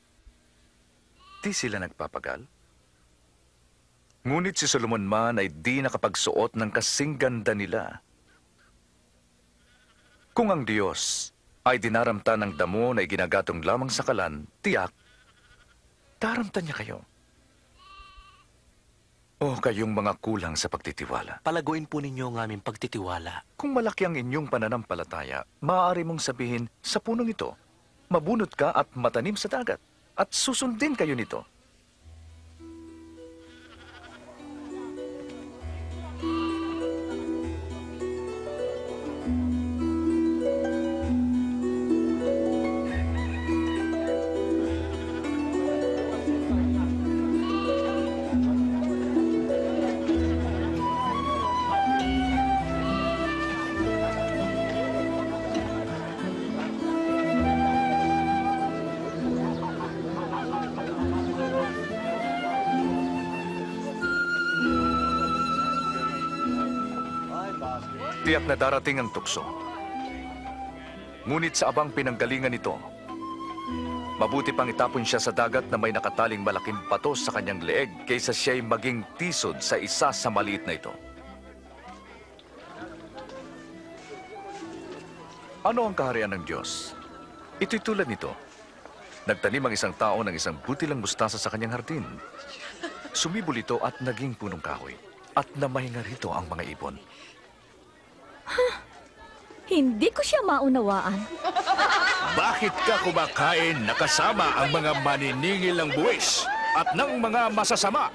Di sila nagpapagal. Ngunit si Solomon man ay di nakapagsuot ng kasing ganda nila. Kung ang Diyos ay dinaramta ng damo na iginagatong lamang sa kalan, tiyak, daramtan niya kayo. O kayong mga kulang sa pagtitiwala. Palaguin po ninyo ang aming pagtitiwala. Kung malaki ang inyong pananampalataya, maaari mong sabihin sa punong ito, mabunot ka at matanim sa dagat, at susundin kayo nito. Tiyak na darating ang tukso. Ngunit sa abang pinanggalingan nito, mabuti pang itapon siya sa dagat na may nakataling malaking patos sa kanyang leeg kaysa siya'y maging tisod sa isa sa maliit na ito. Ano ang kaharian ng Diyos? Ito'y tulad nito. Nagtanim ang isang tao ng isang butilang mustasa sa kanyang hardin. Sumibol ito at naging punong kahoy. At namahinga rito ang mga ibon. Huh? Hindi ko siya maunawaan. Bakit ka kumakain na kasama ang mga maniningil ng buwis at ng mga masasama?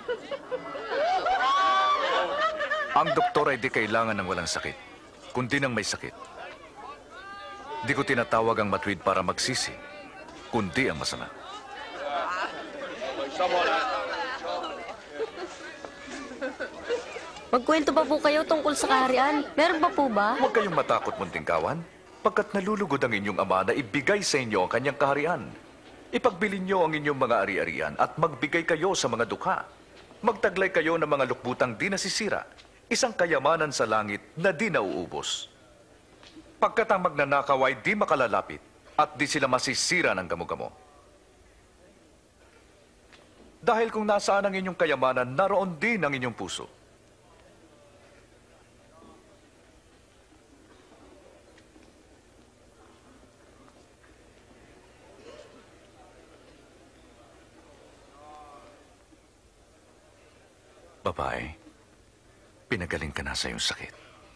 Ang doktor ay di kailangan ng walang sakit, kundi ng may sakit. Di ko tinatawag ang matuwid para magsisi, kundi ang masama. Magkwento pa po kayo tungkol sa kaharian. Meron pa po ba? Huwag kayong matakot, munting kawan, pagkat nalulugod ang inyong ama na ibigay sa inyo ang kanyang kaharian. Ipagbili niyo ang inyong mga ari-arian at magbigay kayo sa mga dukha. Magtaglay kayo ng mga lukbutang di nasisira, isang kayamanan sa langit na di nauubos. Pagkat ang magnanakaw ay di makalalapit at di sila masisira ng gamo-gamo. Dahil kung nasaan ang inyong kayamanan, naroon din ang inyong puso. Babae, pinagaling ka na sa iyong sakit.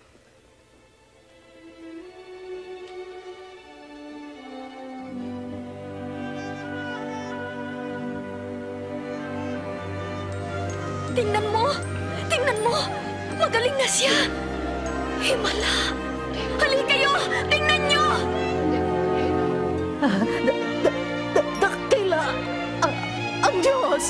Tingnan mo! Tingnan mo! Magaling na siya! Himala! Halika kayo! Tingnan niyo! Ah, da, da, da, dakila! Ang, ang Diyos!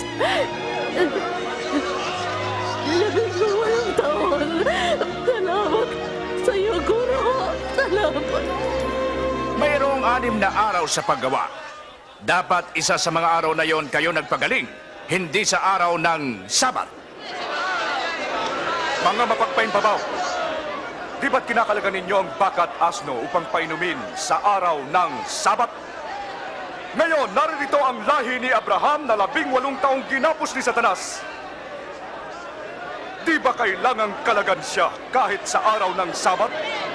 Labing walang taon! Salamat sa iyo, Guro! Salamat! Mayroong anim na araw sa paggawa. Dapat isa sa mga araw na yon kayo nagpagaling, hindi sa araw ng Sabat. Mga mapagpainbabaw, di ba't kinakalagan ninyo ang baka at asno upang painumin sa araw ng Sabat? Ngayon, naririto ang lahi ni Abraham na labing walong taong ginapos ni Satanas. Di ba kailangang kalagan siya kahit sa araw ng Sabat?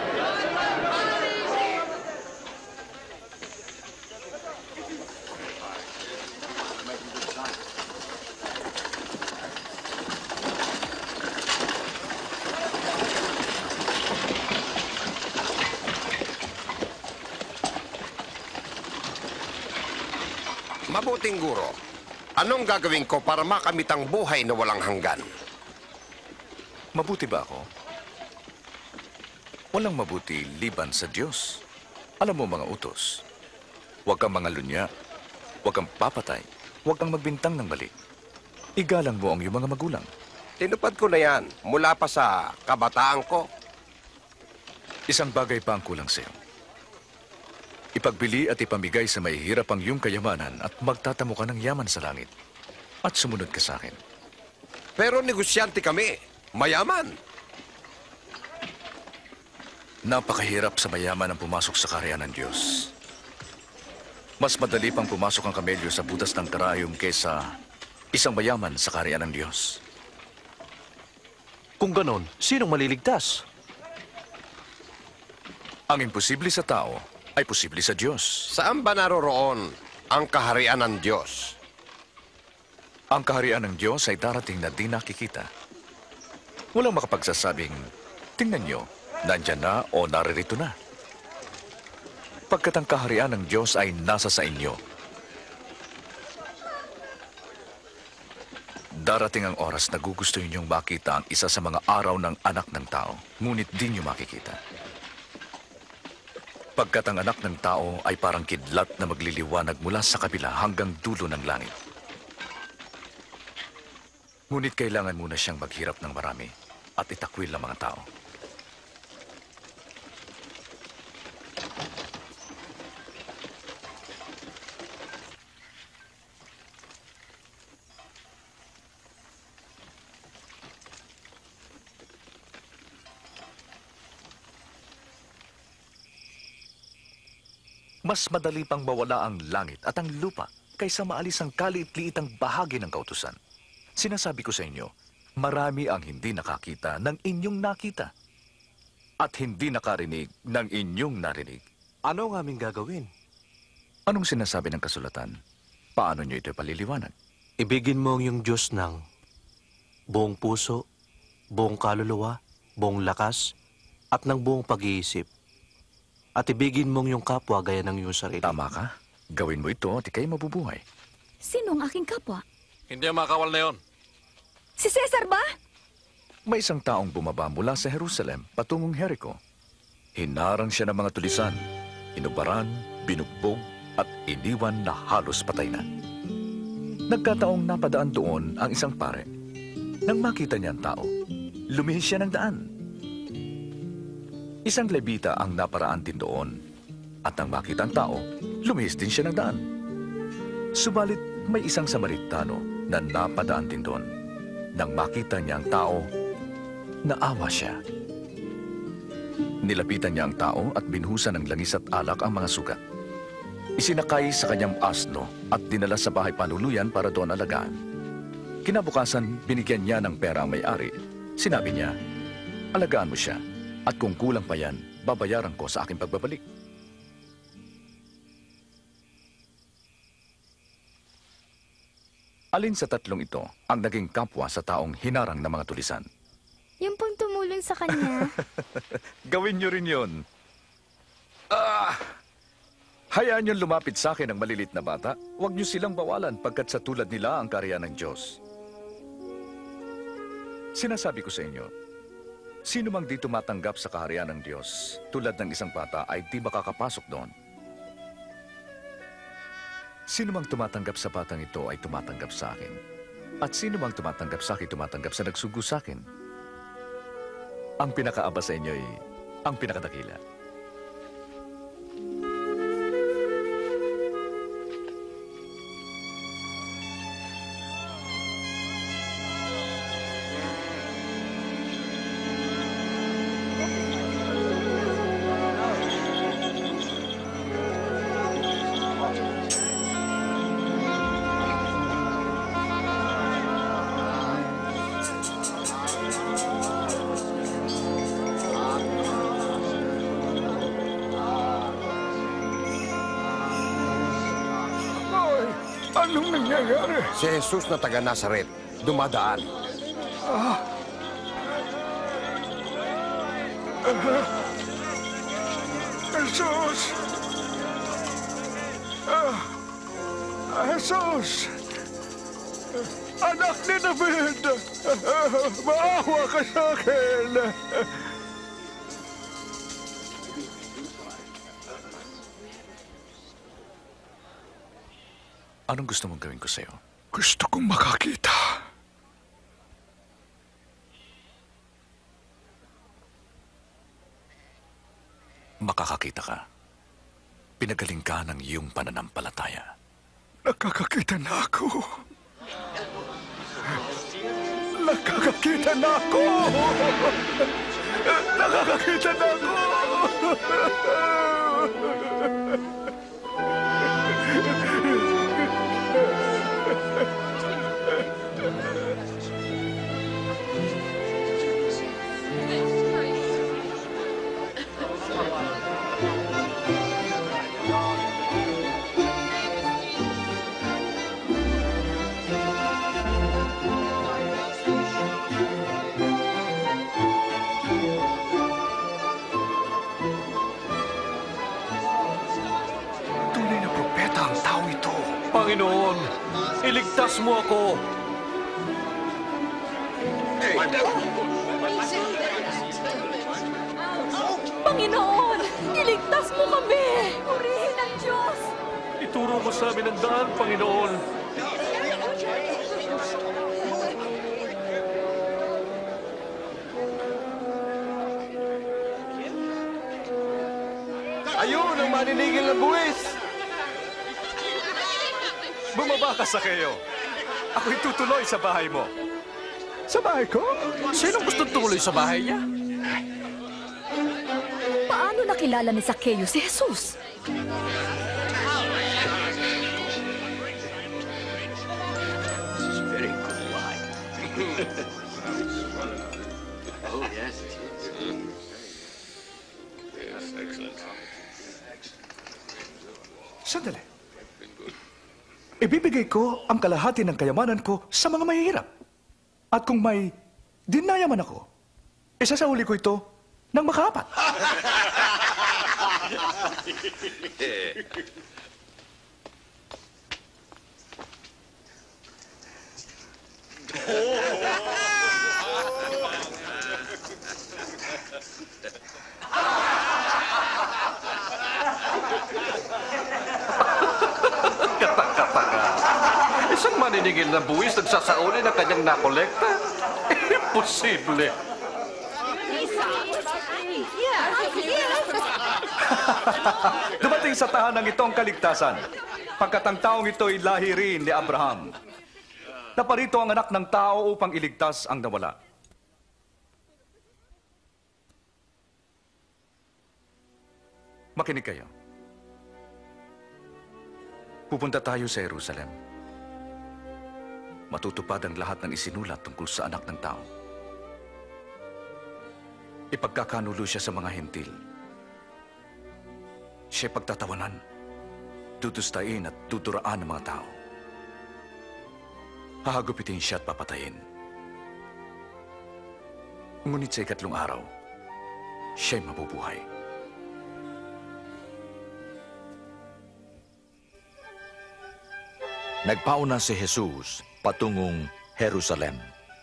Mabuting guro, anong gagawin ko para makamit ang buhay na walang hanggan? Mabuti ba ako? Walang mabuti liban sa Diyos. Alam mo mga utos, huwag kang mangalunya, huwag kang papatay, huwag kang magbintang ng mali. Igalang mo ang iyong mga magulang. Tinupad ko na yan mula pa sa kabataan ko. Isang bagay pa ang kulang sa'yo. Ipagbili at ipamigay sa mahihirap ang iyong kayamanan at magtatamo ka ng yaman sa langit. At sumunod ka sa akin. Pero negosyante kami. Mayaman. Napakahirap sa mayaman ang pumasok sa kaharian ng Diyos. Mas madali pang pumasok ang kamelyo sa butas ng karayom kaysa isang mayaman sa kaharian ng Diyos. Kung ganon, sinong maliligtas? Ang imposible sa tao ay posible sa Diyos. Saan ba naroroon ang kaharian ng Diyos? Ang kaharian ng Diyos ay darating na di nakikita. Walang makapagsasabing, tingnan nyo, nandyan na o naririto na. Pagkat ang kaharian ng Diyos ay nasa sa inyo. Darating ang oras na gugustuhin niyong makita ang isa sa mga araw ng anak ng tao, ngunit di niyo makikita. Pagkat ang anak ng tao ay parang kidlat na magliliwanag mula sa kabila hanggang dulo ng langit. Ngunit kailangan muna siyang maghirap ng marami at itakwil ang mga tao. Mas madali pang mawala ang langit at ang lupa kaysa maalis ang kaliit-liitang bahagi ng kautusan. Sinasabi ko sa inyo, marami ang hindi nakakita ng inyong nakita at hindi nakarinig ng inyong narinig. Ano ang aming gagawin? Anong sinasabi ng kasulatan? Paano nyo ito paliliwanag? Ibigin mo ang iyong Diyos ng buong puso, buong kaluluwa, buong lakas, at ng buong pag-iisip. At ibigin mong iyong kapwa gaya ng iyong sarili. Tama ka. Gawin mo ito at ikay mabubuhay. Sino ang aking kapwa? Hindi ang makawal na yon. Si Cesar ba? May isang taong bumaba mula sa Jerusalem patungong Jericho. Hinarang siya ng mga tulisan, inubaran, binugbog, at iniwan na halos patay na. Nagkataong napadaan doon ang isang pare. Nang makita niya ang tao, lumihis siya ng daan. Isang Levita ang naparaan din doon, at nang makita ang tao, lumihis din siya ng daan. Subalit may isang Samaritano na napadaan din doon. Nang makita niya ang tao, naawa siya. Nilapitan niya ang tao at binhusan ng langis at alak ang mga sugat. Isinakay sa kanyang asno at dinala sa bahay panuluyan para doon alagaan. Kinabukasan, binigyan niya ng pera ang may-ari. Sinabi niya, alagaan mo siya at kung kulang pa yan, babayaran ko sa aking pagbabalik. Alin sa tatlong ito ang naging kapwa sa taong hinarang ng mga tulisan? Yung pang tumulong sa kanya. Gawin niyo rin yun. Ah! Hayaan niyong lumapit sa akin ang malilit na bata. Huwag niyo silang bawalan pagkat sa tulad nila ang karya ng Diyos. Sinasabi ko sa inyo, sino mang di tumatanggap sa kaharian ng Diyos tulad ng isang bata ay di makakapasok doon. Sino mang tumatanggap sa batang ito ay tumatanggap sa akin. At sino mang tumatanggap sa akin, tumatanggap sa nagsugo sa akin. Ang pinakaaba sa inyo ay ang pinakadakila. Anong nangyayari? Si Jesus na taga Nazaret, dumadaan. Ah. Uh, Jesus! Ah. Jesus! Anak ni David! Maawa ka sa akin! Anong gusto mong gawin ko sa'yo? Gusto kong makakita. Makakakita ka. Pinagaling ka ng iyong pananampalataya. Nakakakita na ako. Nakakakita na ako! Nakakakita na ako! Panginoon, iligtas mo ako. Panginoon, iligtas mo kami! Purihin ang Diyos! Ituro mo sa amin ang daan, Panginoon. Ayun ang maninigil na buwis! Bumaba ka sa kayo. Ako'y tutuloy sa bahay mo. Sa bahay ko? Sinong gusto tumuloy sa bahay niya? Paano nakilala ni Zacchaeus si Jesus? Very good wine. Oh, yes. Yes, excellent. Sandali. Ibibigay ko ang kalahati ng kayamanan ko sa mga mahihirap. At kung may dinaya man ako, isasauli ko ito ng makaapat. Katak-kataka. Isang maniningil na buwis nagsasauli ng kanyang nakolekta? Imposible. Dumating sa tahanang ito ang kaligtasan, pagkat ang taong ito ay lahi rin ni Abraham. Naparito ang anak ng tao upang iligtas ang nawala. Makinig kayo. Pupunta tayo sa Jerusalem. Matutupad ang lahat ng isinulat tungkol sa anak ng tao. Ipagkakanulo siya sa mga hentil. Siya pagtatawanan, tutustayin at tuturaan ng mga tao. Hahagupitin siya at papatayin. Ngunit sa ikatlong araw, siya'y mabubuhay. Nagpauna si Jesus patungong Jerusalem.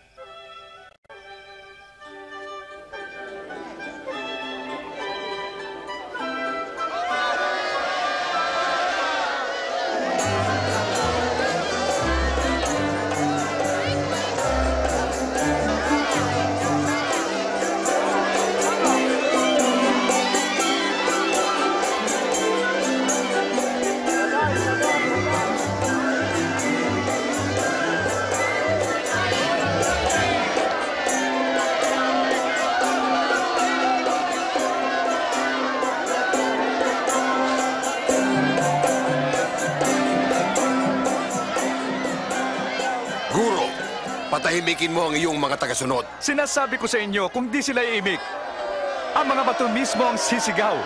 Patahimikin mo ang iyong mga tagasunod. Sinasabi ko sa inyo, kung di sila iimik, ang mga bato mismo ang sisigaw.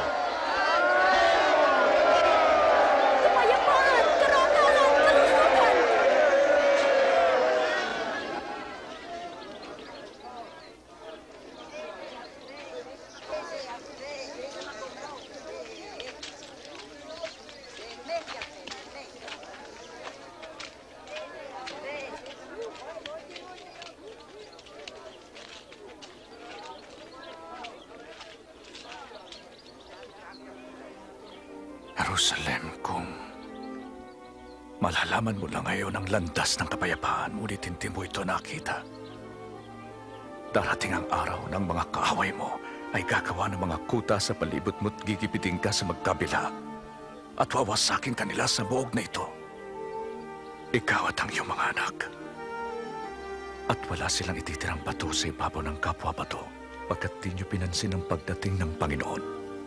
Jerusalem, kung malalaman mo lang ngayon ang landas ng kapayapaan, ngunit hindi mo ito nakita. Darating ang araw ng mga kaaway mo ay gagawa ng mga kuta sa palibot mo't gigipitin ka sa magkabila at wawasakin kanila sa buog na ito. Ikaw at ang iyong mga anak. At wala silang ititirang bato sa ibabaw ng kapwa bato pagkat di nyo pinansin ang pagdating ng Panginoon.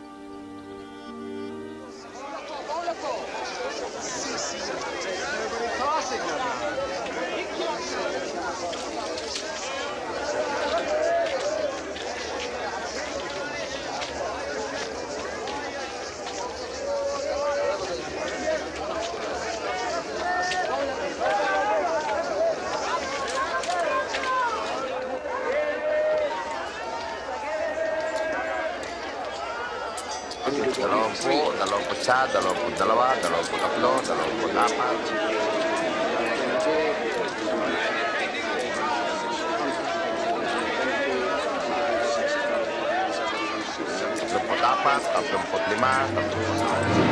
Dalawampu, dalawampu isa, dalawampu dalawa, dalawampu tatlo, dalawampu apat. Tatlumpu apat, tatlumpu lima, tatlumpu enam.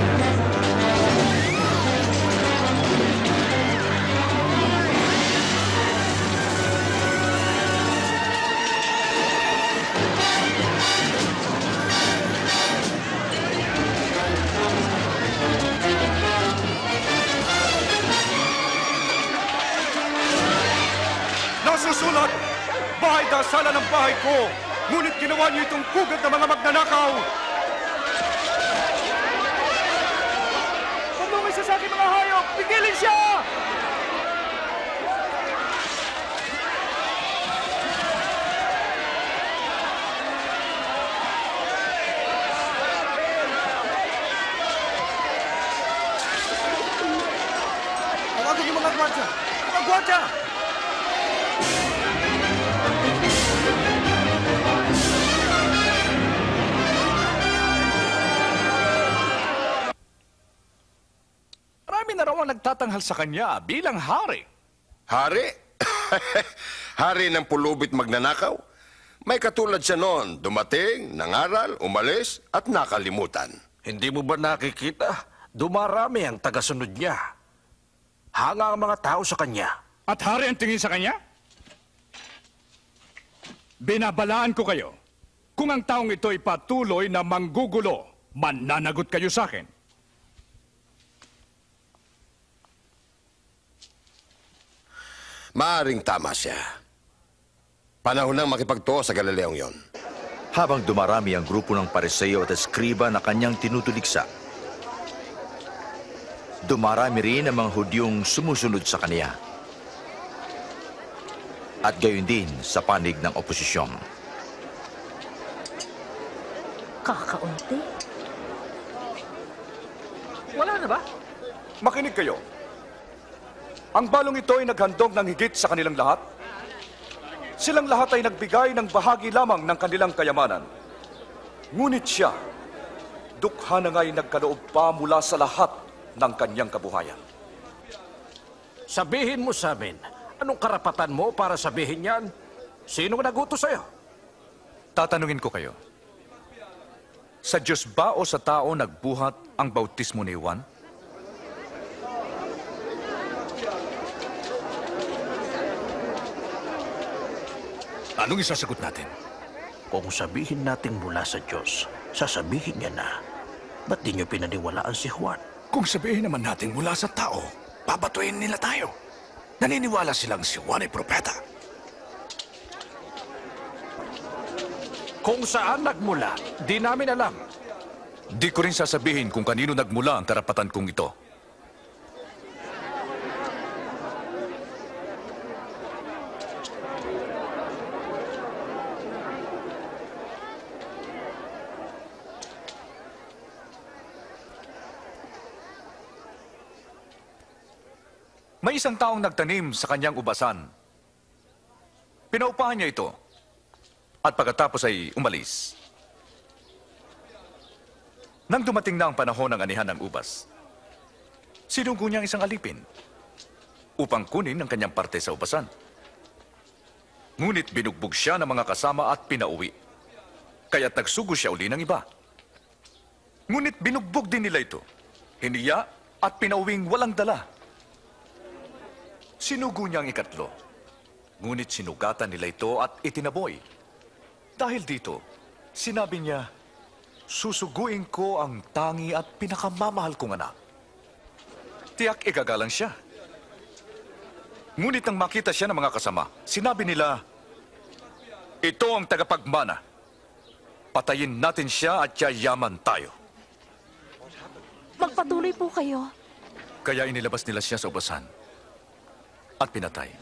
Nasusulat, bahay dasalan ng bahay ko, ngunit ginawa niyo itong pugad ng mga magnanakaw. mga hayop! Pigilin siya! Tawagin yung mga gwardya! Mga gwardya! Marami na raw ang nagtatanghal sa kanya bilang hari. Hari? Hari ng pulubit magnanakaw? May katulad siya noon, dumating, nangaral, umalis, at nakalimutan. Hindi mo ba nakikita? Dumarami ang tagasunod niya. Hanga ang mga tao sa kanya. At hari ang tingin sa kanya? Binabalaan ko kayo. Kung ang taong ito ay patuloy na manggugulo, mananagot kayo sa akin. Maaring tama siya. Panahon nang makipagtuo sa Galileong yon. Habang dumarami ang grupo ng Pariseo at Eskriba na kanyang tinutuligsa, dumarami rin ang mga Hudyong sumusunod sa kaniya. At gayon din sa panig ng oposisyon. Kakaunti. Wala na ba? Makinig kayo. Ang balong ito ay naghandog ng higit sa kanilang lahat. Silang lahat ay nagbigay ng bahagi lamang ng kanilang kayamanan. Ngunit siya, dukha na nga'y nagkaloob pa mula sa lahat ng kanyang kabuhayan. Sabihin mo sa amin, anong karapatan mo para sabihin yan? Sino nagutos sa'yo? Tatanungin ko kayo. Sa Diyos ba o sa tao nagbuhat ang bautismo ni Juan? Anong isasagot natin? Kung sabihin natin mula sa Diyos, sasabihin niya na, ba't di niyo pinaniwalaan si Juan? Kung sabihin naman natin mula sa tao, babatuin nila tayo. Naniniwala silang si Juan ay propeta. Kung saan nagmula, di namin alam. Di ko rin sasabihin kung kanino nagmula ang karapatan kong ito. May isang taong nagtanim sa kanyang ubasan. Pinaupahan niya ito. At pagkatapos ay umalis. Nang dumating na ang panahon ng anihan ng ubas, sinugo niya ang isang alipin upang kunin ang kanyang parte sa ubasan. Ngunit binugbog siya ng mga kasama at pinauwi. Kaya't nagsugo siya uli ng iba. Ngunit binugbog din nila ito. Hiniya at pinauwing walang dala. Sinugo niya ang ikatlo. Ngunit sinugatan nila ito at itinaboy. Dahil dito, sinabi niya, susuguin ko ang tangi at pinakamamahal kong anak. Tiyak igagalang siya. Ngunit nang makita siya ng mga kasama, sinabi nila, ito ang tagapagmana. Patayin natin siya at yayaman tayo. Magpatuloy po kayo. Kaya inilabas nila siya sa ubasan at pinatay.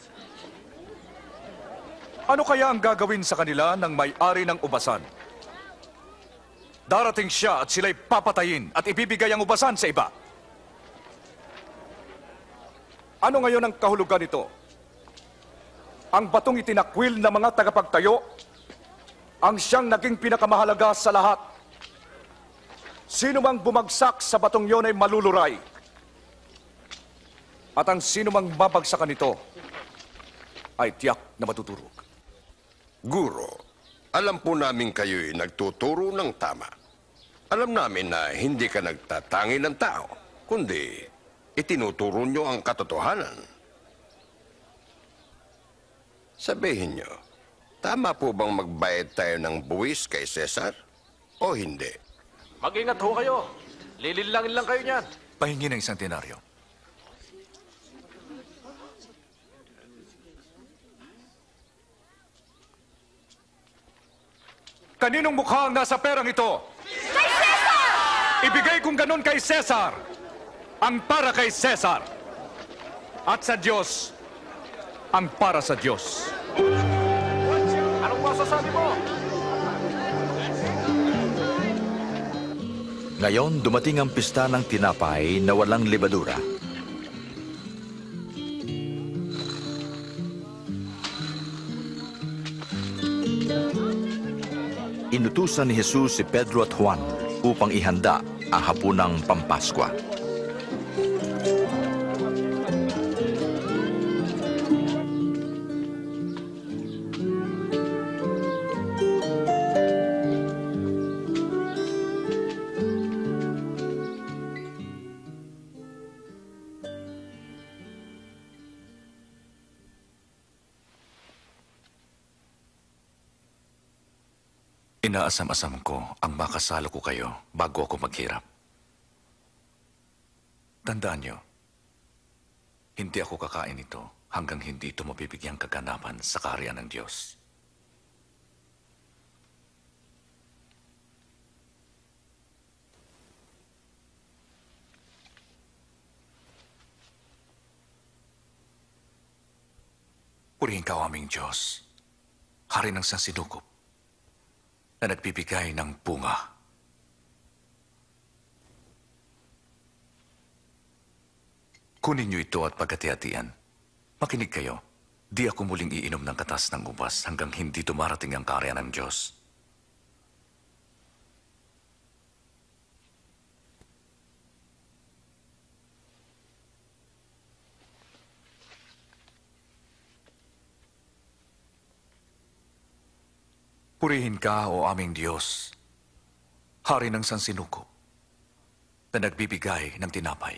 Ano kaya ang gagawin sa kanila ng may-ari ng ubasan? Darating siya at sila'y papatayin at ibibigay ang ubasan sa iba. Ano ngayon ang kahulugan nito? Ang batong itinakwil ng mga tagapagtayo ang siyang naging pinakamahalaga sa lahat. Sino mang bumagsak sa batong yon ay maluluray. At ang sino mang babagsakan nito ay tiyak na matuturog. Guro, alam po namin kayo'y nagtuturo ng tama. Alam namin na hindi ka nagtatangi ng tao, kundi itinuturo nyo ang katotohanan. Sabihin nyo, tama po bang magbayad tayo ng buwis kay Cesar o hindi? Mag-ingat ho kayo. Lililangin lang kayo niyan. Pahingi ng isang denaryo. Kaninong mukha ang nasa perang ito? Kay Cesar! Ibigay kong ganon kay Cesar. ang para kay Cesar. At sa Diyos, ang para sa Diyos. Anong masasabi mo? Ngayon, dumating ang pista ng tinapay na walang libadura. Inutusan ni Jesus si Pedro at Juan upang ihanda ang hapunang Pampaskwa. Inaasam-asam ko ang makasalo ko kayo bago ako maghirap. Tandaan niyo, hindi ako kakain ito hanggang hindi ito mabibigyang kaganapan sa kaharian ng Diyos. Purihin ka, o aming Diyos, Hari ng sansinukob, na nagbibigay ng bunga. Kunin niyo ito at pagkati-hatian. Makinig kayo, di ako muling iinom ng katas ng ubas hanggang hindi dumarating ang kaharian ng Diyos. Purihin ka, o aming Diyos, Hari ng sansinukob, na nagbibigay ng tinapay.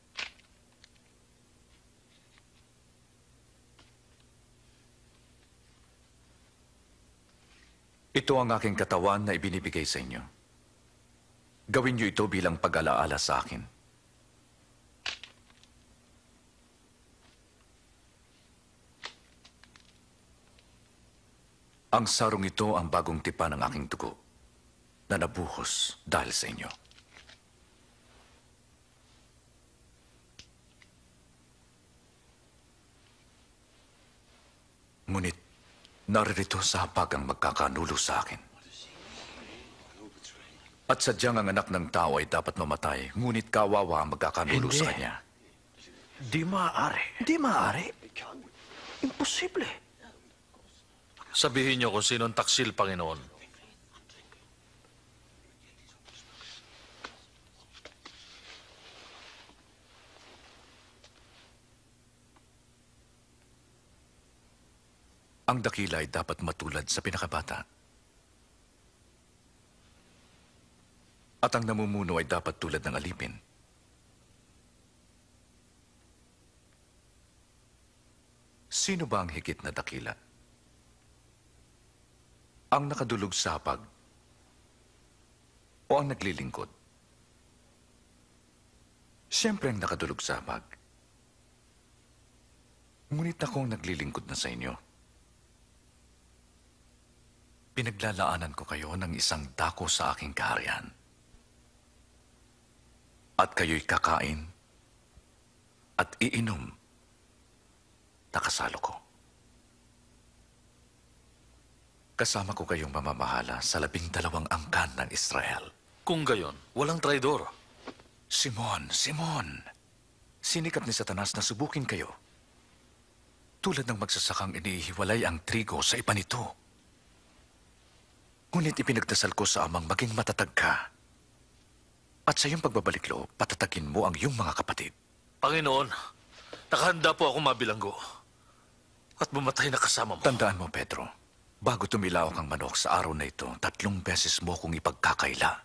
Ito ang aking katawan na ibinibigay sa inyo. Gawin niyo ito bilang pag-alaala sa akin. Ang sarong ito ang bagong tipan ng aking dugo na nabuhos dahil sa inyo. Ngunit naririto sa hapag ang magkakanulo sa akin. At sadyang ang anak ng tao ay dapat mamatay, ngunit kawawa ang magkakanulo Hindi. sa kanya. Di maaari. Di maaari. Imposible. Sabihin niyo kung sinong taksil, Panginoon. Ang dakila ay dapat matulad sa pinakabata. At ang namumuno ay dapat tulad ng alipin. Sino ba ang higit na dakila? Ang nakadulog sa hapag o ang naglilingkod? Siyempre ang nakadulog sa hapag. Ngunit akong naglilingkod na sa inyo. Pinaglalaanan ko kayo ng isang dako sa aking kaharian. At kayo'y kakain at iinom na kasalo ko. Kasama ko kayong mamamahala sa labing dalawang angkan ng Israel. Kung gayon, walang traidor. Simon, Simon, sinikap ni Satanas na subukin kayo. Tulad ng magsasakang inihiwalay ang trigo sa iba nito. Ngunit ipinagdasal ko sa Amang maging matatag ka. At sa iyong pagbabalik loob, patatagin mo ang iyong mga kapatid. Panginoon, nakahanda po ako mabilanggo. At bumatay na kasama mo. Tandaan mo, Pedro, bago tumilaok ang manok sa araw na ito, tatlong beses mo kong ipagkakaila.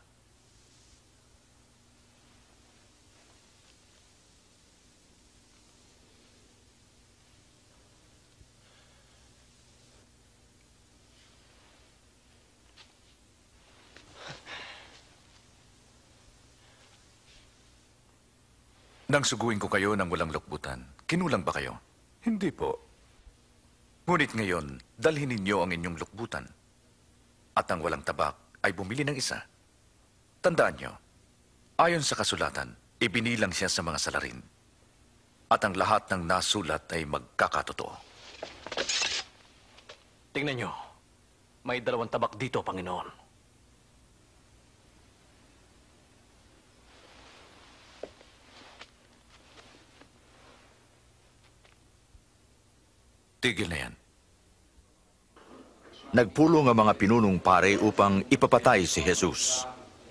Nang suguin ko kayo ng walang lukbutan, kinulang ba kayo? Hindi po. Ngunit ngayon, dalhin ninyo ang inyong lukbutan. At ang walang tabak ay bumili ng isa. Tandaan nyo, ayon sa kasulatan, Ibinilang siya sa mga salarin. At ang lahat ng nasulat ay magkakatotoo. Tingnan nyo. May dalawang tabak dito, Panginoon. Tigil na yan. Nagpulong ang mga pinunong pare upang ipapatay si Jesus.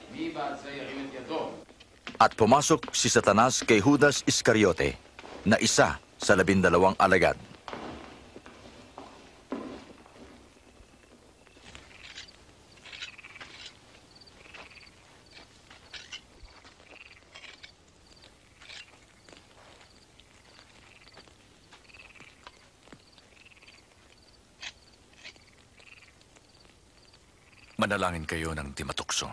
At pumasok si Satanas kay Judas Iscariote, na isa sa labindalawang alagad. Manalangin kayo ng di matukso.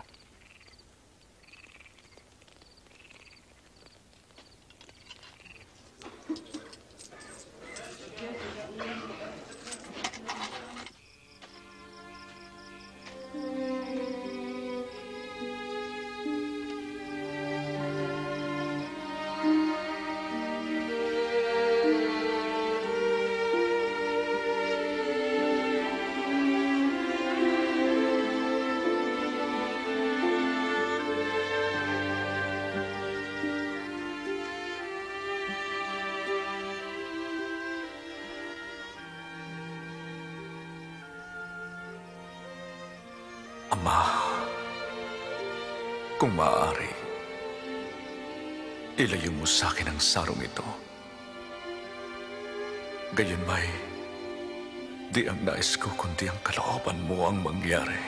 Ama, kung maaari, ilayo mo sa akin ang sarong ito. Gayon may, di ang nais ko kundi ang kalooban mo ang mangyari.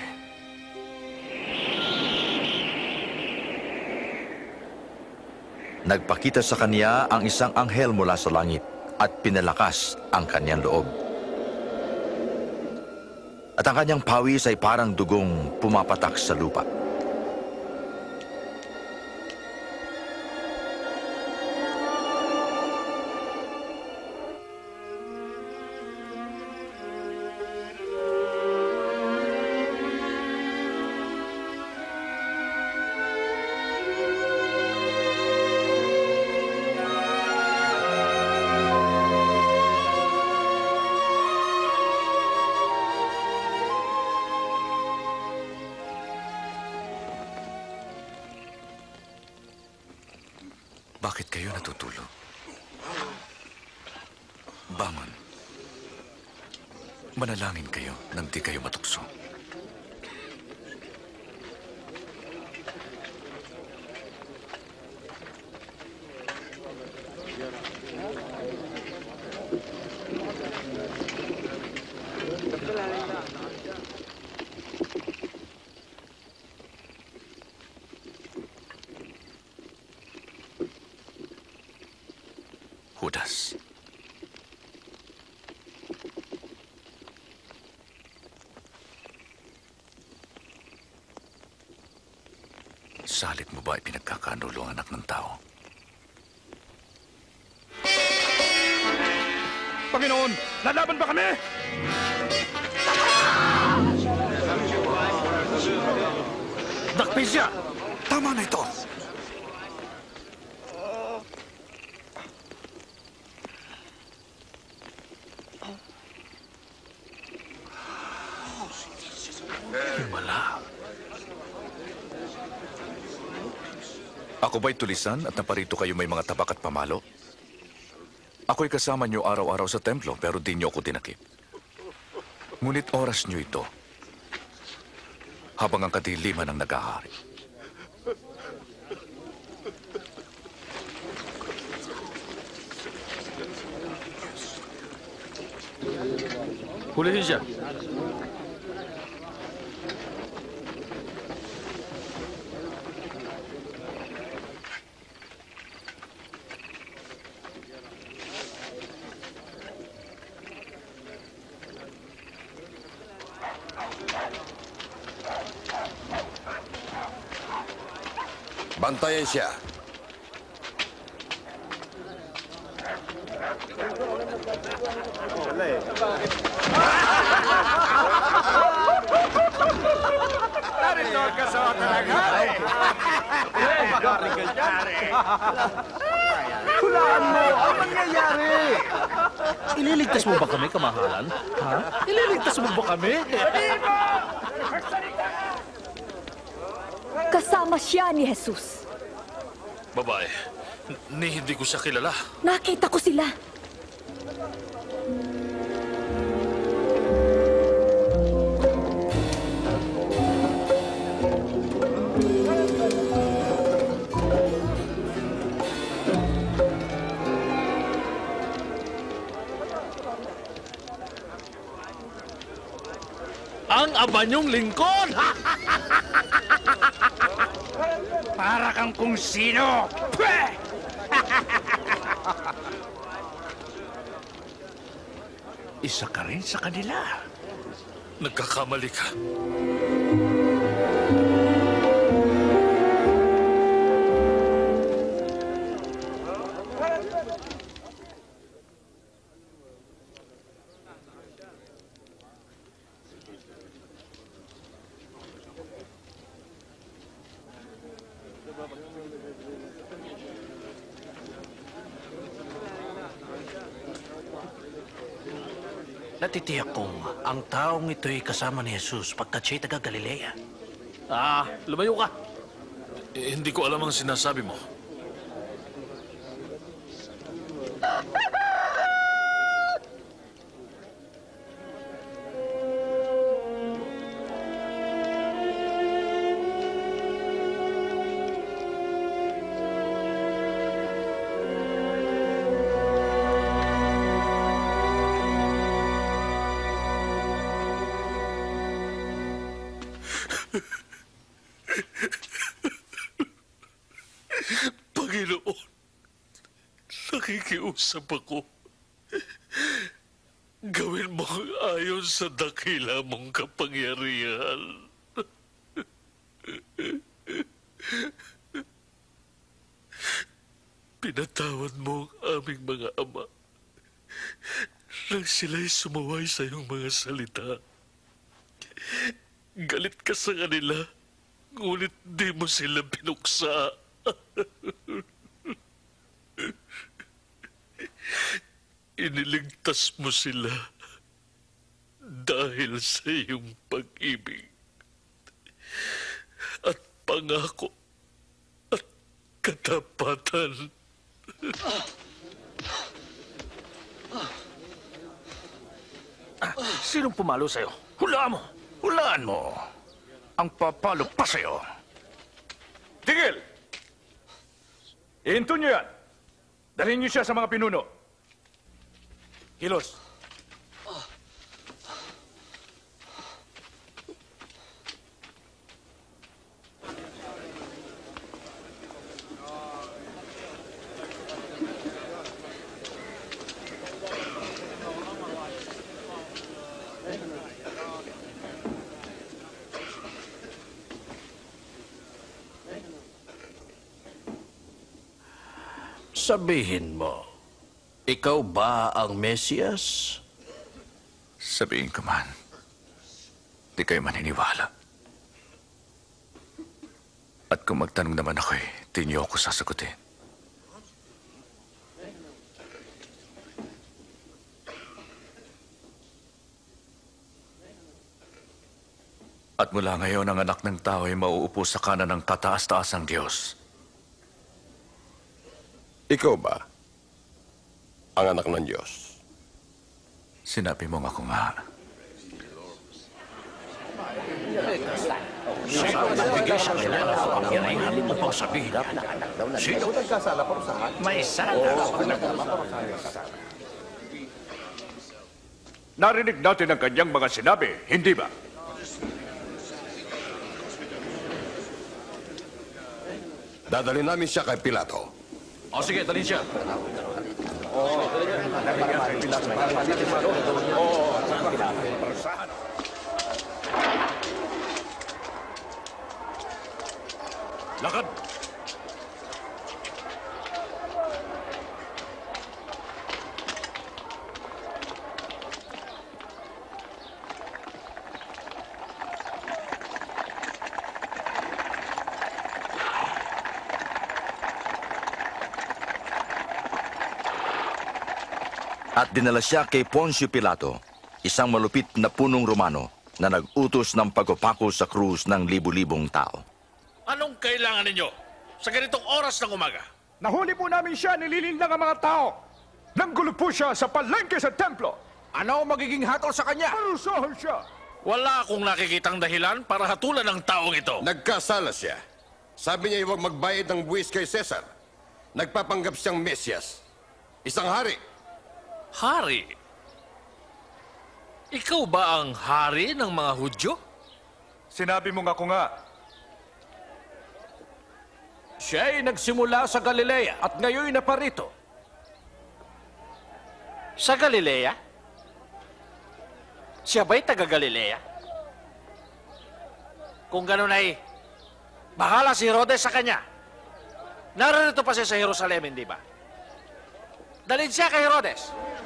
Nagpakita sa kanya ang isang anghel mula sa langit at pinalakas ang kanyang loob. At ang kanyang pawis ay parang dugong pumapatak sa lupa. Bakit kayo natutulog? Bangon. Manalangin kayo nang di kayo matukso. Judas. Salit mo ba ipinagkakanulo ang anak ng tao? Panginoon, lalaban ba kami? Dakpin siya! Tama na ito! Himala. Ako ba'y tulisan at naparito kayo may mga tabak at pamalo? Ako'y kasama niyo araw-araw sa templo pero di niyo ako dinakip. Ngunit oras niyo ito habang ang kadiliman ang nag-ahari. Hulihin siya. Bantayan siya. Narito ka sa talaga. Hulaan mo ang nangyayari. Ililigtas mo ba kami, kamahalan? Ha? Ililigtas mo ba kami? Kasama siya ni Jesus. Babae, ni hindi ko siya kilala. Nakita ko sila. Ang abanyong lingkod! Para kang kung sino! Pweh! Isa ka rin sa kanila. Nagkakamali ka. Natitiyak kong ang taong ito'y kasama ni Jesus pagkat siya'y taga Galilea. Ah, lumayo ka. Eh, hindi ko alam ang sinasabi mo. Panginoon, nakikiusap ako. Gawin mo ayon sa dakila mong kapangyarihan. Pinatawad mo ang aming mga ama nang sila'y sumaway sa iyong mga salita. Galit ka sa kanila, ngunit di mo sila binuksa. Iniligtas mo sila dahil sa iyong pag-ibig at pangako at katapatan. Ah, sinong pumalo sa'yo? Hulaan mo! Hulaan mo! Ang papalo pa sa'yo! Tigil! Ihinto niyo yan. Dalhin niyo siya sa mga pinuno. Kilos. Sabihin mo, ikaw ba ang Mesiyas? Sabihin ko man, di kayo maniniwala. At kung magtanong naman ako'y, di niyo ako sasagutin. At mula ngayon, ang anak ng tao ay mauupo sa kanan ng kataas-taasang Diyos. Ikaw ba ang anak ng Diyos? Sinabi mo nga ko nga. Sino ang nagbigay sa kanya ng kapangyarihan upang sabihin yan? Sino? May sala. Narinig natin ang kanyang mga sinabi, hindi ba? Dadalhin namin siya kay Pilato. O sige, dalhin siya. Lakad! At dinala siya kay Poncio Pilato, isang malupit na punong Romano na nag-utos ng pagpapako sa krus ng libu-libong tao. Anong kailangan ninyo sa ganitong oras ng umaga? Nahuli po namin siya, nililinlang ang mga tao. Nanggulo po siya sa palengke sa templo. Ano ang magiging hatol sa kanya? Parusahan siya. Wala akong nakikitang dahilan para hatulan ng taong ito. Nagkasala siya. Sabi niya huwag magbayad ng buwis kay Cesar. Nagpapanggap siyang Mesyas. Isang hari. Hari? Ikaw ba ang hari ng mga Hudyo? Sinabi mo nga ko nga. Siya ay nagsimula sa Galilea at ngayon naparito. Sa Galilea? Siya ba'y taga Galilea? Kung ganun ay, bahala si Herodes sa kanya. Narito pa siya sa Jerusalem, hindi ba? Dalhin siya kay Herodes.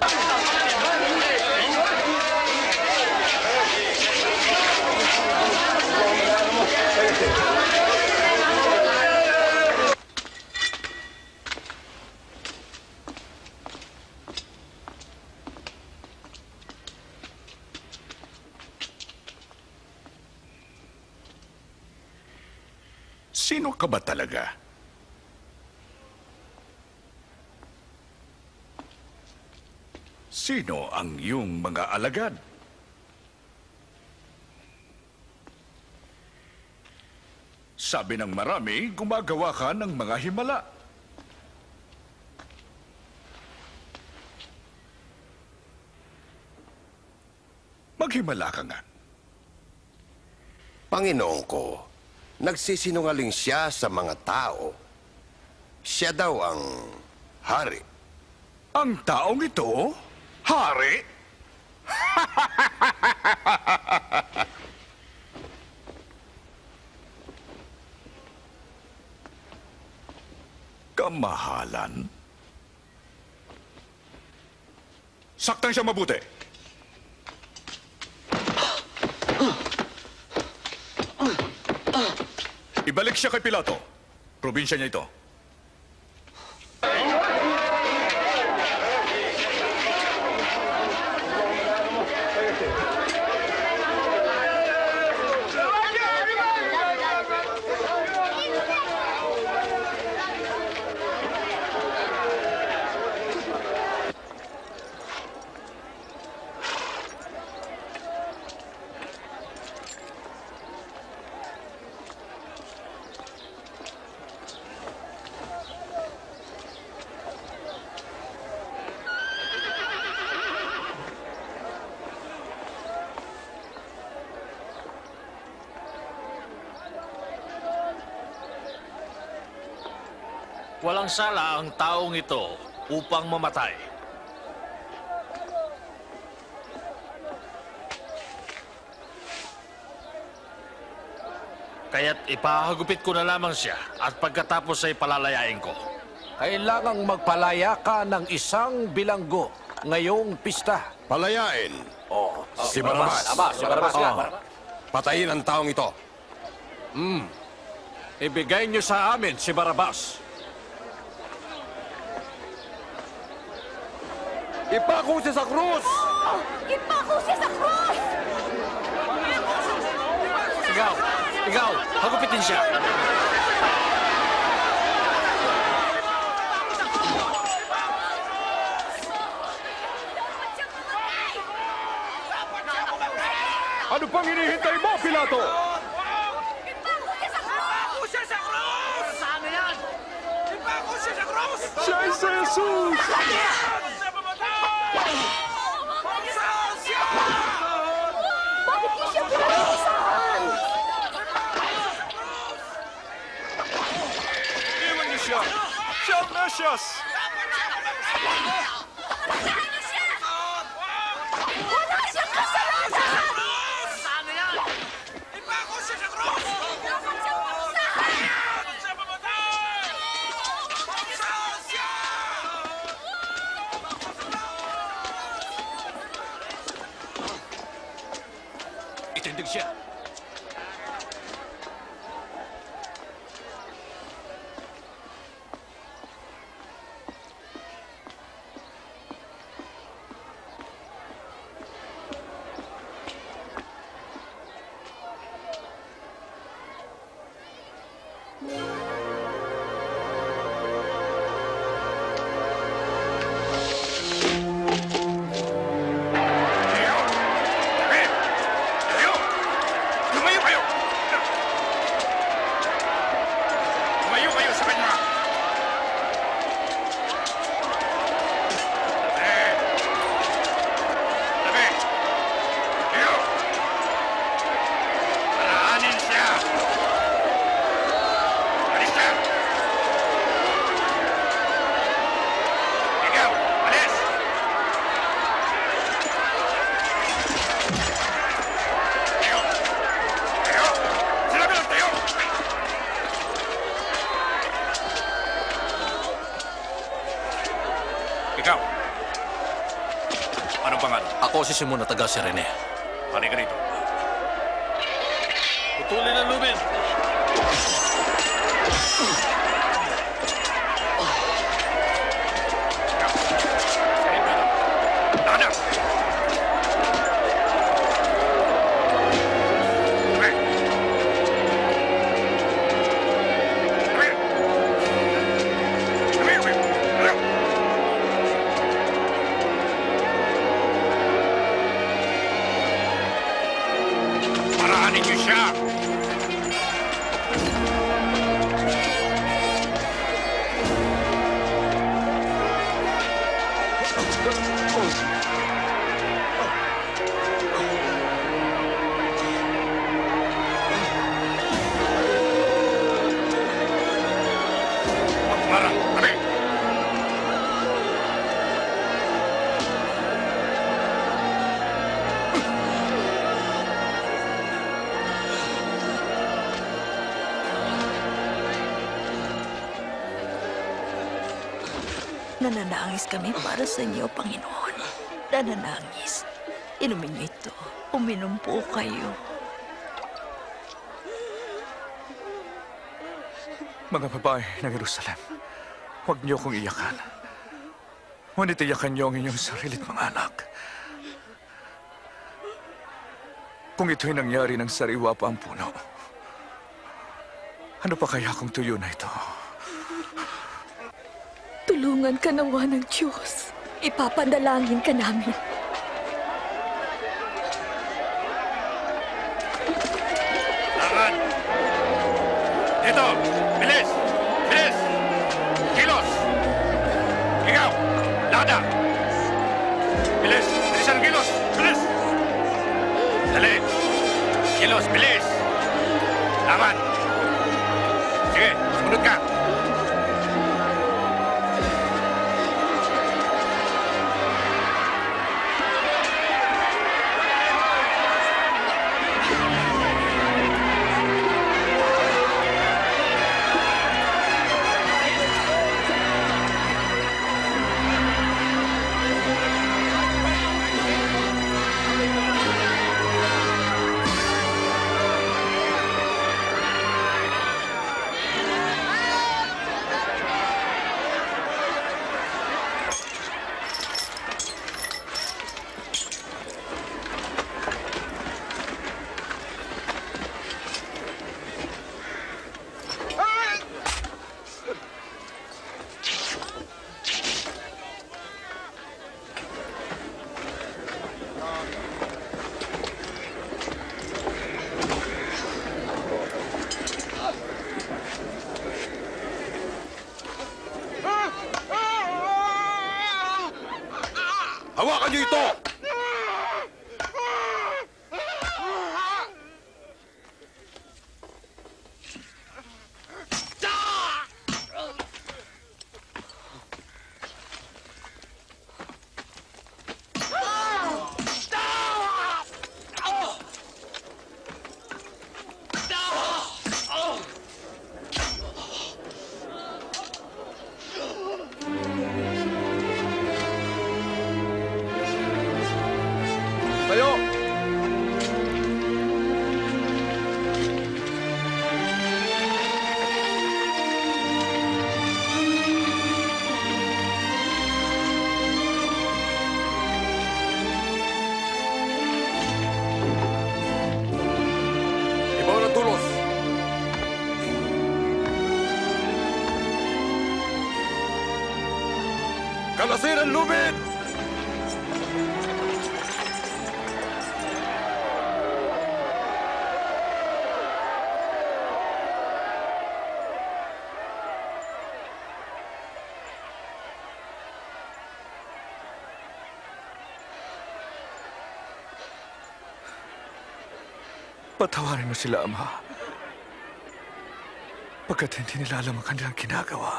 Sino ka ba talaga? Sino ang iyong mga alagad? Sabi ng marami, gumagawa ka ng mga himala. Maghimala ka nga. Panginoon ko, nagsisinungaling siya sa mga tao. Siya daw ang hari. Ang taong ito? Hari? Kamahalan? Saktan siya mabuti. Ibalik siya kay Pilato. Probinsya niya ito. Walang sala ang taong ito upang mamatay. Kaya't ipahagupit ko na lamang siya at pagkatapos ay palalayain ko. Kailangang magpalaya ka ng isang bilanggo ngayong pista. Palayain. Oh, Si Barabas. Aba, si Barabas nga. Oh. Patayin ang taong ito. Hmm. Ibigay niyo sa amin si Barabas. Ipako siya sa krus! Ipako siya sa krus! Ikaw, ikaw, hagupitin siya. Ano pang hinihintay mo, Pilato? Ipako siya sa krus! Saan na yan? Ipako siya sa krus! Siya ay si Jesus! Bakit niyo siya pinag-iisahan? Iwan niyo siya! Siya ang Mesyas! Wala siyang kasalanan! Saan na yan? Ipako siya sa krus! Dapat siyang parusahan! Siya mamatay! Parusahan siya! Itindig siya. Tumayo kayo! Tumayo kayo sa kanya! Tabi! Tabi! Kayo! Paraanin siya! Alis siya! Ikaw! Alis! Tayo! Tayo! Sinabi lang tayo! Ikaw! Anong pangalan? Ako si Simon na taga Sirene. Halika rito. Putulin ang lubid. Lana! Tabi! Tabi! Tabi! Tabi! Ano? Paraanin niyo siya! Marang! Tabi! Nananangis kami para sa inyo, Panginoon. Nananangis. Inumin niyo ito. Uminom po kayo. Mga babae ng Jerusalem, huwag niyo kong iyakan. Ngunit iyakan niyo ang inyong sarili't mga anak. Kung ito'y nangyari ng sariwa pa ang puno, ano pa kaya kung tuyo na ito? Tulungan ka nawa ng Diyos. Ipapadalangin ka namin. Lakad! Dito! Bilis! Bilis! Kilos! Ikaw! Lada! Bilis! Bilisan ang kilos! Bilis! Dali! Kilos! Bilis! Laman! Sige! Sumunod ka! Hawakan niyo ito! Kalasin ang lubid! Patawarin mo sila, Ama. Pagkat hindi nila alam ang kanilang ginagawa.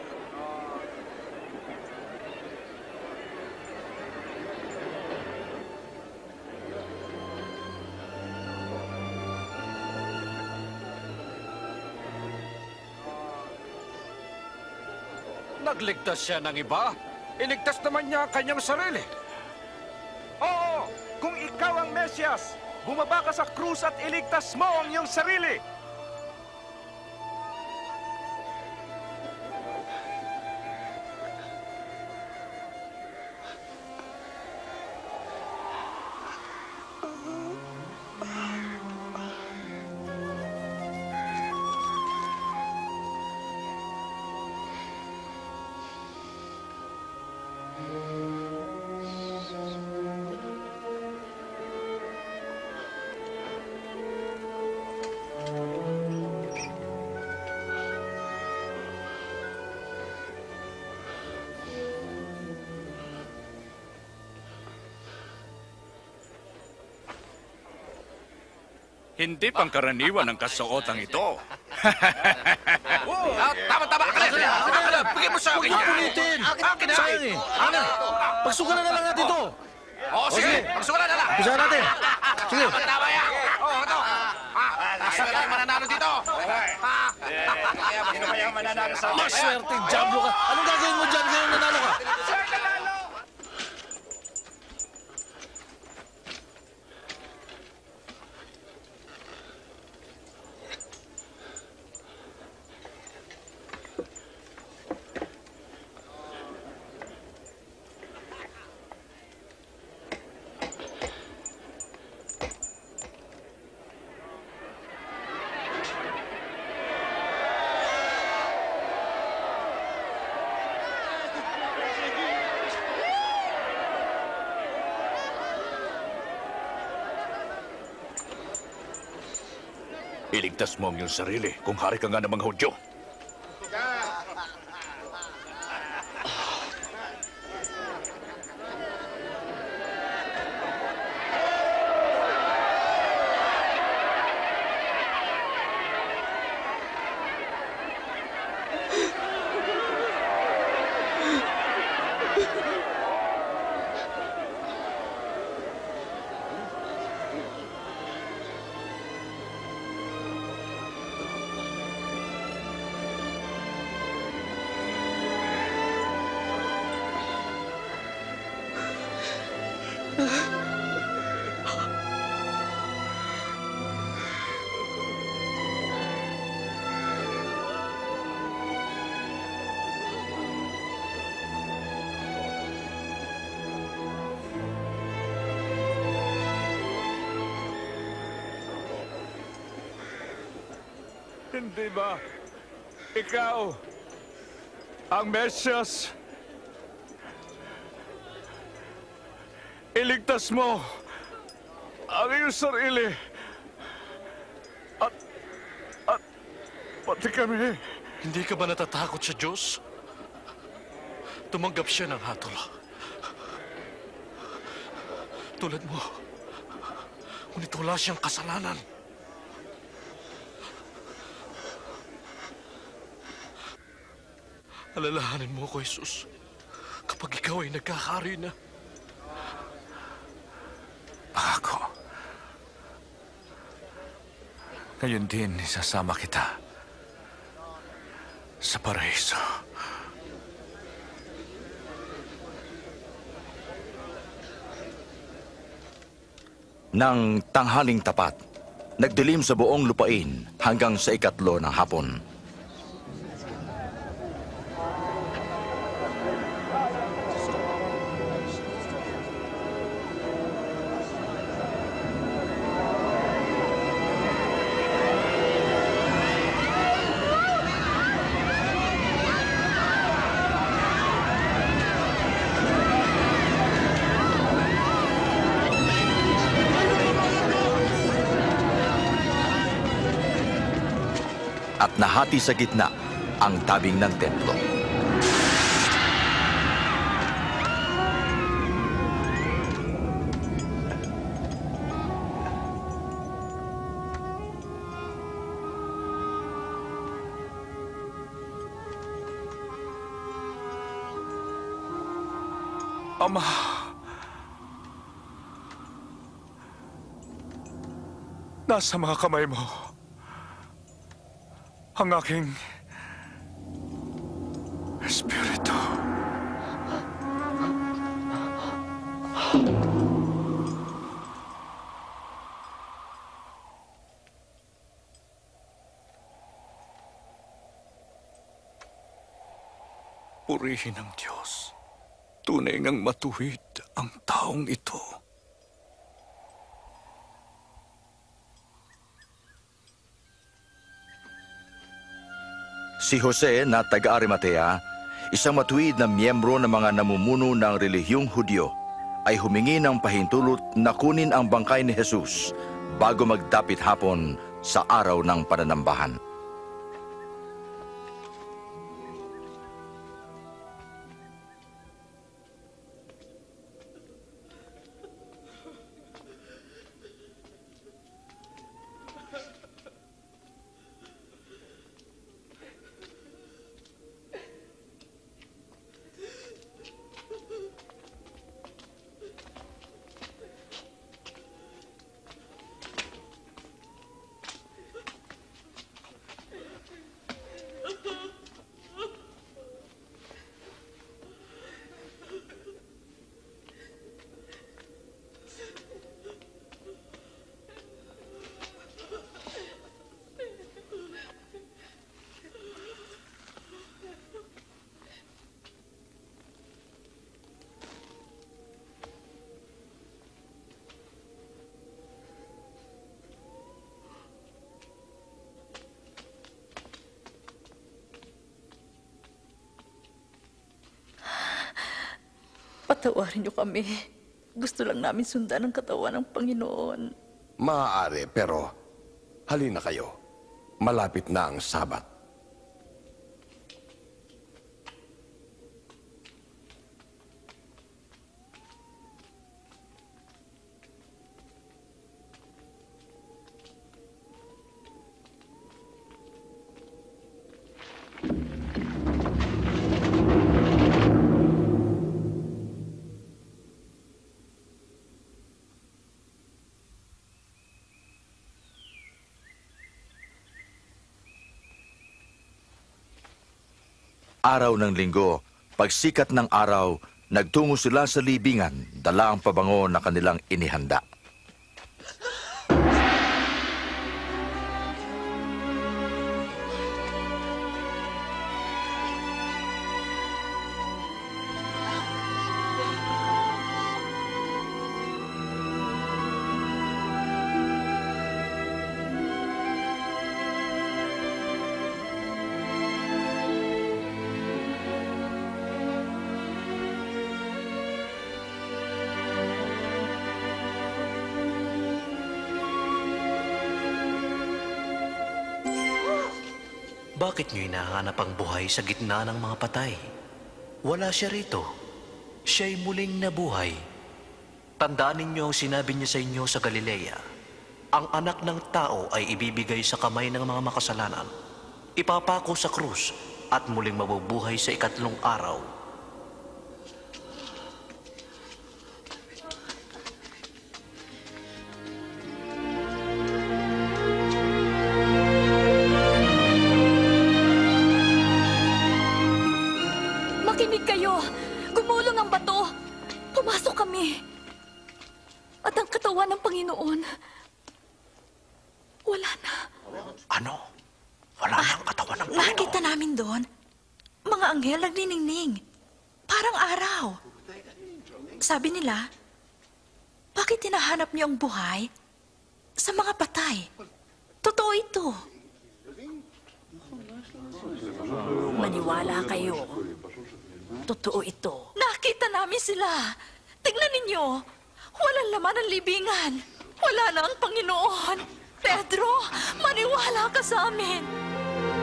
Nagligtas siya ng iba. Iligtas naman niya ang kanyang sarili. Oo, kung ikaw ang Mesyas, bumaba ka sa krus at iligtas mo ang iyong sarili. Hindi pangkaraniwan ang kasuotang ito. Ah, tama, tama. Akin na. Akin na. Bigay mo sa akin. Huwag pulitin. Akin na. Sayang eh. Akin na. Pagsukan na lang natin ito. Oo, sige. Pagsukan na lang. Umpisa natin. Sige. Tama yan. Oo, ito. Maswerte ang mananalo dito. Sino kaya ang mananalo sa atin? Maswerte, Diablo ka. Anong gagawin mo dyan ngayon nanalo ka? Iligtas mo ang iyong sarili kung hari ka nga ng mga Hudyo. Hindi ba ikaw ang Mesyas? Iligtas mo ang iyong sarili at, at pati kami. Hindi ka ba natatakot sa Diyos? Tumanggap siya ng hatol. Tulad mo, ngunit wala siyang kasalanan. Alalahanin mo ko, Jesus, kapag ikaw ay nagkakari na. Pangako. Ngayon din, isasama kita sa paraiso. Nang tanghaling tapat, nagdilim sa buong lupain hanggang sa ikatlo ng hapon. at nahati sa gitna ang tabing ng templo. Ama, nasa mga kamay mo ang aking espiritu. Purihin ang Diyos. Tunay ngang matuwid ang taong ito. Si Jose na taga-Arimatea, isang matuwid na miyembro ng mga namumuno ng relihiyong Hudyo, ay humingi ng pahintulot na kunin ang bangkay ni Jesus bago magdapit hapon sa araw ng pananambahan. Patawarin niyo kami. Gusto lang namin sundan ang katawan ng Panginoon. Maaari, pero halina kayo. Malapit na ang Sabat. Araw ng linggo, pagsikat ng araw, nagtungo sila sa libingan, dala ang pabango na kanilang inihanda. Bakit niyo hinahanap ang buhay sa gitna ng mga patay? Wala siya rito. Siya'y muling nabuhay. Tandaan ninyo ang sinabi niya sa inyo sa Galilea. Ang anak ng tao ay ibibigay sa kamay ng mga makasalanan. Ipapako sa krus at muling mabubuhay sa ikatlong araw. Makinig kayo! Gumulong ang bato! Pumasok kami! At ang katawan ng Panginoon, wala na. Ano? Wala na ang katawan ng Panginoon? Nakita namin doon, mga anghel nagniningning. Parang araw. Sabi nila, bakit hinahanap niyo ang buhay sa mga patay? Totoo ito. Maniwala kayo. Totoo ito. Nakita namin sila. Tingnan ninyo. Walang laman ang libingan. Wala na ang Panginoon. Pedro, maniwala ka sa amin.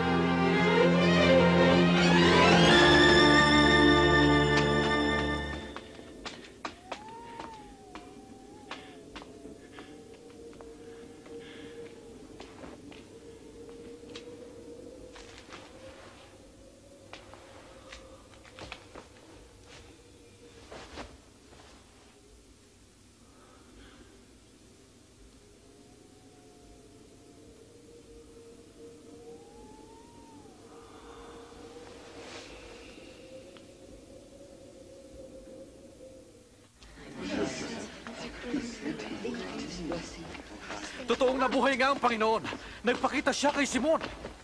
nabuhay nga ang Panginoon. Nagpakita siya kay Simon.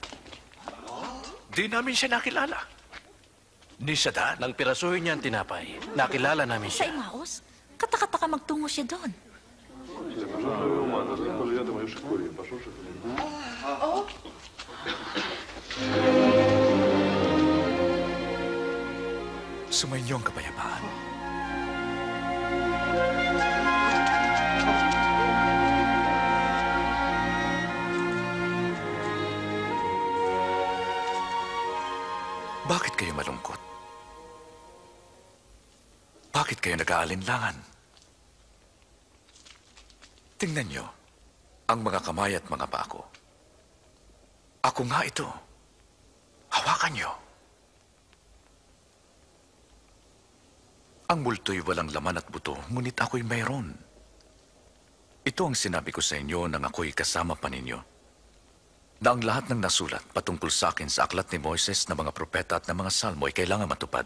Di namin siya nakilala. Ni sa daan. Nang pirasuhin niya ang tinapay, nakilala namin Sa siya. Imaos, katakataka magtungo siya doon. Sumainyo ang kapayapaan. Bakit kayo malungkot? Bakit kayo nag-aalinlangan? Tingnan nyo ang mga kamay at mga paa ko. Ako nga ito. Hawakan nyo. Ang multo'y walang laman at buto, ngunit ako'y mayroon. Ito ang sinabi ko sa inyo nang ako'y kasama pa ninyo. Na ang lahat ng nasulat patungkol sa akin sa aklat ni Moises na mga propeta at na mga salmo ay kailangan matupad.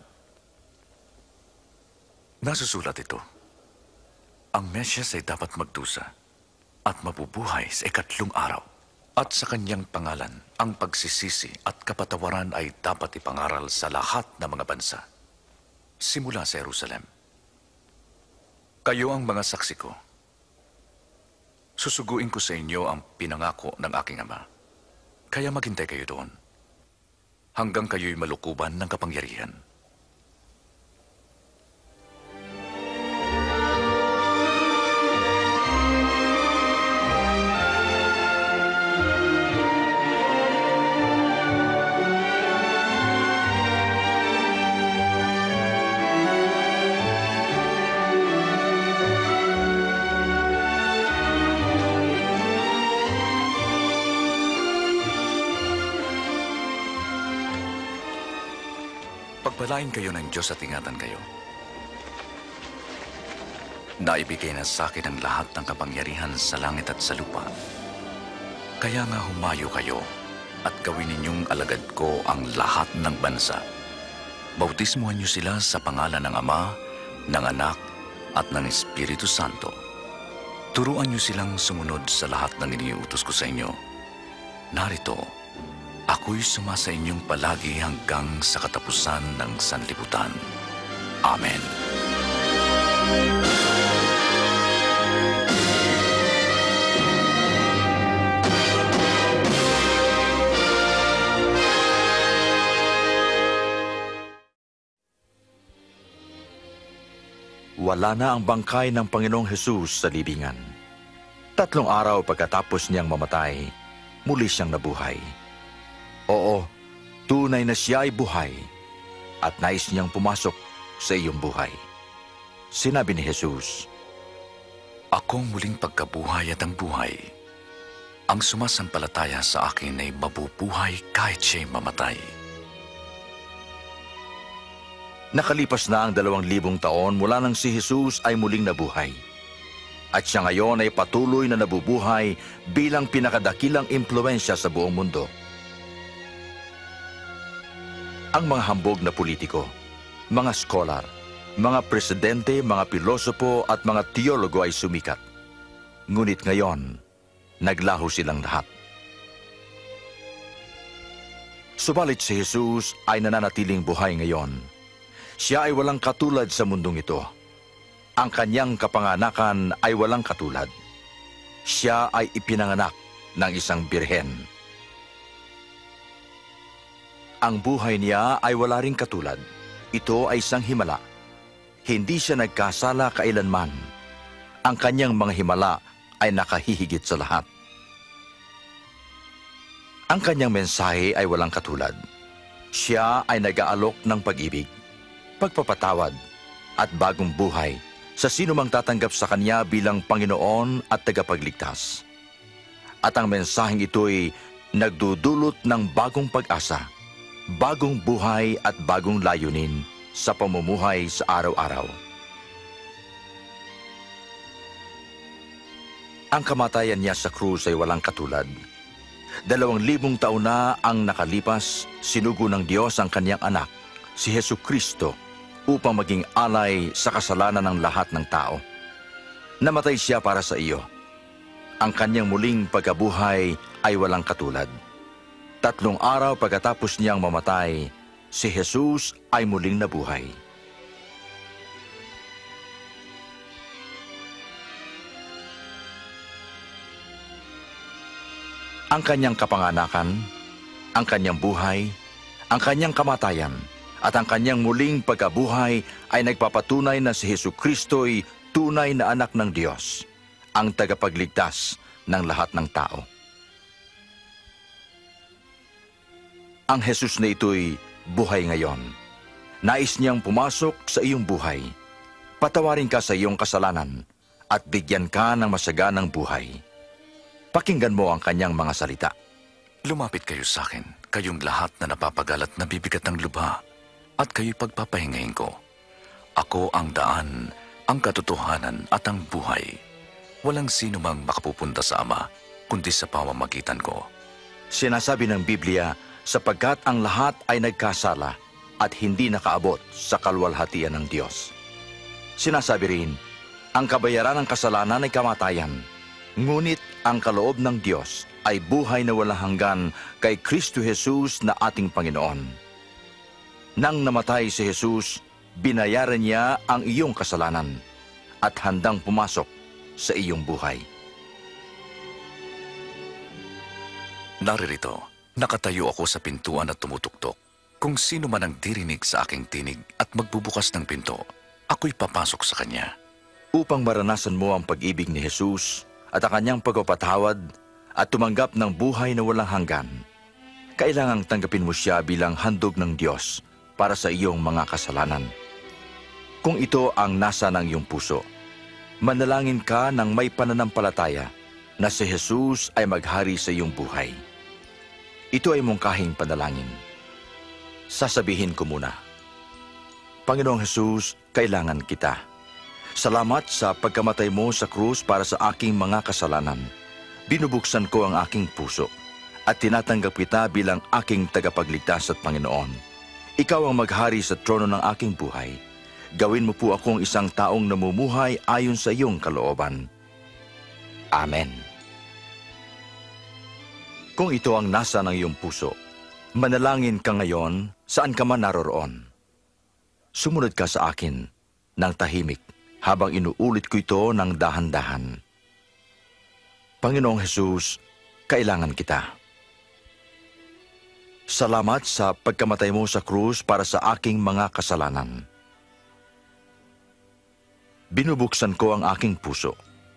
Nasusulat ito. Ang Mesyas ay dapat magdusa at mabubuhay sa ikatlong araw. At sa kanyang pangalan, ang pagsisisi at kapatawaran ay dapat ipangaral sa lahat ng mga bansa. Simula sa Jerusalem. Kayo ang mga saksi ko. Susuguin ko sa inyo ang pinangako ng aking ama. Kaya maghintay kayo doon. Hanggang kayo'y malukuban ng kapangyarihan. Pagpalain kayo ng Diyos at ingatan kayo. Naibigay na sa akin ang lahat ng kapangyarihan sa langit at sa lupa. Kaya nga humayo kayo at gawin ninyong alagad ko ang lahat ng bansa. Bautismuhan niyo sila sa pangalan ng Ama, ng Anak, at ng Espiritu Santo. Turuan niyo silang sumunod sa lahat ng iniutos ko sa inyo. Narito, ako'y sumasa inyong palagi hanggang sa katapusan ng sanlibutan. Amen. Wala na ang bangkay ng Panginoong Hesus sa libingan. Tatlong araw pagkatapos niyang mamatay, muli siyang nabuhay. Oo, tunay na siya ay buhay at nais niyang pumasok sa iyong buhay. Sinabi ni Jesus, Akong muling pagkabuhay at ang buhay. Ang sumasampalataya sa akin ay mabubuhay kahit siya'y mamatay. Nakalipas na ang dalawang libong taon mula nang si Jesus ay muling nabuhay. At siya ngayon ay patuloy na nabubuhay bilang pinakadakilang impluensya sa buong mundo. Ang mga hambog na politiko, mga scholar, mga presidente, mga pilosopo at mga teologo ay sumikat. Ngunit ngayon, naglaho silang lahat. Subalit si Jesus ay nananatiling buhay ngayon. Siya ay walang katulad sa mundong ito. Ang kanyang kapanganakan ay walang katulad. Siya ay ipinanganak ng isang birhen. Ang buhay niya ay wala ring katulad. Ito ay isang himala. Hindi siya nagkasala kailanman. Ang kanyang mga himala ay nakahihigit sa lahat. Ang kanyang mensahe ay walang katulad. Siya ay nag-aalok ng pag-ibig, pagpapatawad, at bagong buhay sa sino mang tatanggap sa kanya bilang Panginoon at tagapagligtas. At ang mensaheng ito'y nagdudulot ng bagong pag-asa, bagong buhay at bagong layunin sa pamumuhay sa araw-araw. Ang kamatayan niya sa krus ay walang katulad. Dalawang libong taon na ang nakalipas, sinugo ng Diyos ang kanyang anak, si Jesucristo, upang maging alay sa kasalanan ng lahat ng tao. Namatay siya para sa iyo. Ang kanyang muling pagkabuhay ay walang katulad. Tatlong araw pagkatapos niyang mamatay, si Jesus ay muling nabuhay. Ang kanyang kapanganakan, ang kanyang buhay, ang kanyang kamatayan, at ang kanyang muling pagkabuhay ay nagpapatunay na si Jesucristo'y tunay na anak ng Diyos, ang tagapagligtas ng lahat ng tao. Ang Jesus na ito'y buhay ngayon. Nais niyang pumasok sa iyong buhay. Patawarin ka sa iyong kasalanan at bigyan ka ng masaganang buhay. Pakinggan mo ang kanyang mga salita. Lumapit kayo sa akin, kayong lahat na napapagalat na bibigat ng lubha, at kayo'y pagpapahingahin ko. Ako ang daan, ang katotohanan at ang buhay. Walang sino mang makapupunta sa Ama, kundi sa pamamagitan ko. Sinasabi ng Biblia, sapagkat ang lahat ay nagkasala at hindi nakaabot sa kalwalhatian ng Diyos. Sinasabi rin, ang kabayaran ng kasalanan ay kamatayan, ngunit ang kaloob ng Diyos ay buhay na walang hanggan kay Kristo Jesus na ating Panginoon. Nang namatay si Jesus, binayaran niya ang iyong kasalanan at handang pumasok sa iyong buhay. Naririto, nakatayo ako sa pintuan at tumutuktok. Kung sino man ang dirinig sa aking tinig at magbubukas ng pinto, ako'y papasok sa kanya. Upang maranasan mo ang pag-ibig ni Jesus at ang kanyang pagpapatawad at tumanggap ng buhay na walang hanggan, kailangang tanggapin mo siya bilang handog ng Diyos para sa iyong mga kasalanan. Kung ito ang nasa ng iyong puso, manalangin ka ng may pananampalataya na si Jesus ay maghari sa iyong buhay. Ito ay mungkahing panalangin. Sasabihin ko muna, Panginoong Jesus, kailangan kita. Salamat sa pagkamatay mo sa krus para sa aking mga kasalanan. Binubuksan ko ang aking puso at tinatanggap kita bilang aking tagapagligtas at Panginoon. Ikaw ang maghari sa trono ng aking buhay. Gawin mo po akong isang taong namumuhay ayon sa iyong kalooban. Amen. Kung ito ang nasa ng iyong puso, manalangin ka ngayon saan ka man naroroon. Sumunod ka sa akin ng tahimik habang inuulit ko ito ng dahan-dahan. Panginoong Jesus, kailangan kita. Salamat sa pagkamatay mo sa krus para sa aking mga kasalanan. Binubuksan ko ang aking puso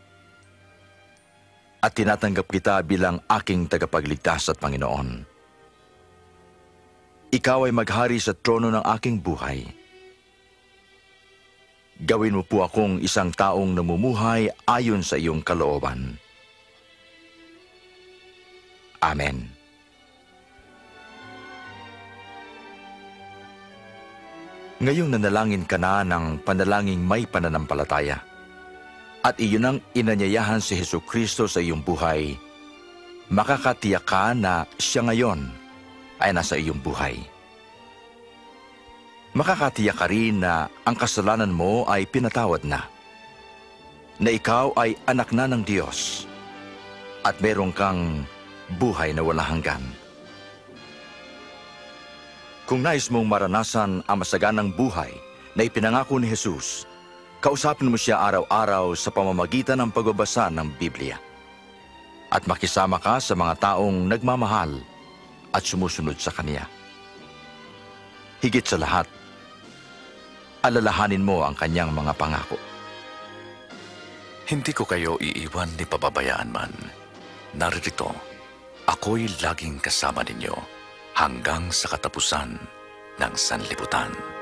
at tinatanggap kita bilang aking tagapagligtas at Panginoon. Ikaw ay maghari sa trono ng aking buhay. Gawin mo po akong isang taong namumuhay ayon sa iyong kalooban. Amen. Ngayong nanalangin ka na ng panalangin may pananampalataya, at iyon ang inanyayahan si Jesucristo sa iyong buhay, makakatiyak ka na siya ngayon ay nasa iyong buhay. Makakatiyak ka rin na ang kasalanan mo ay pinatawad na, na ikaw ay anak na ng Diyos, at meron kang buhay na walang hanggan. Kung nais mong maranasan ang masaganang buhay na ipinangako ni Jesus, kausapin mo siya araw-araw sa pamamagitan ng pagbabasa ng Biblia. At makisama ka sa mga taong nagmamahal at sumusunod sa Kanya. Higit sa lahat, alalahanin mo ang Kanyang mga pangako. Hindi ko kayo iiwan ni pababayaan man. Naririto, ako'y laging kasama ninyo hanggang sa katapusan ng sanlibutan.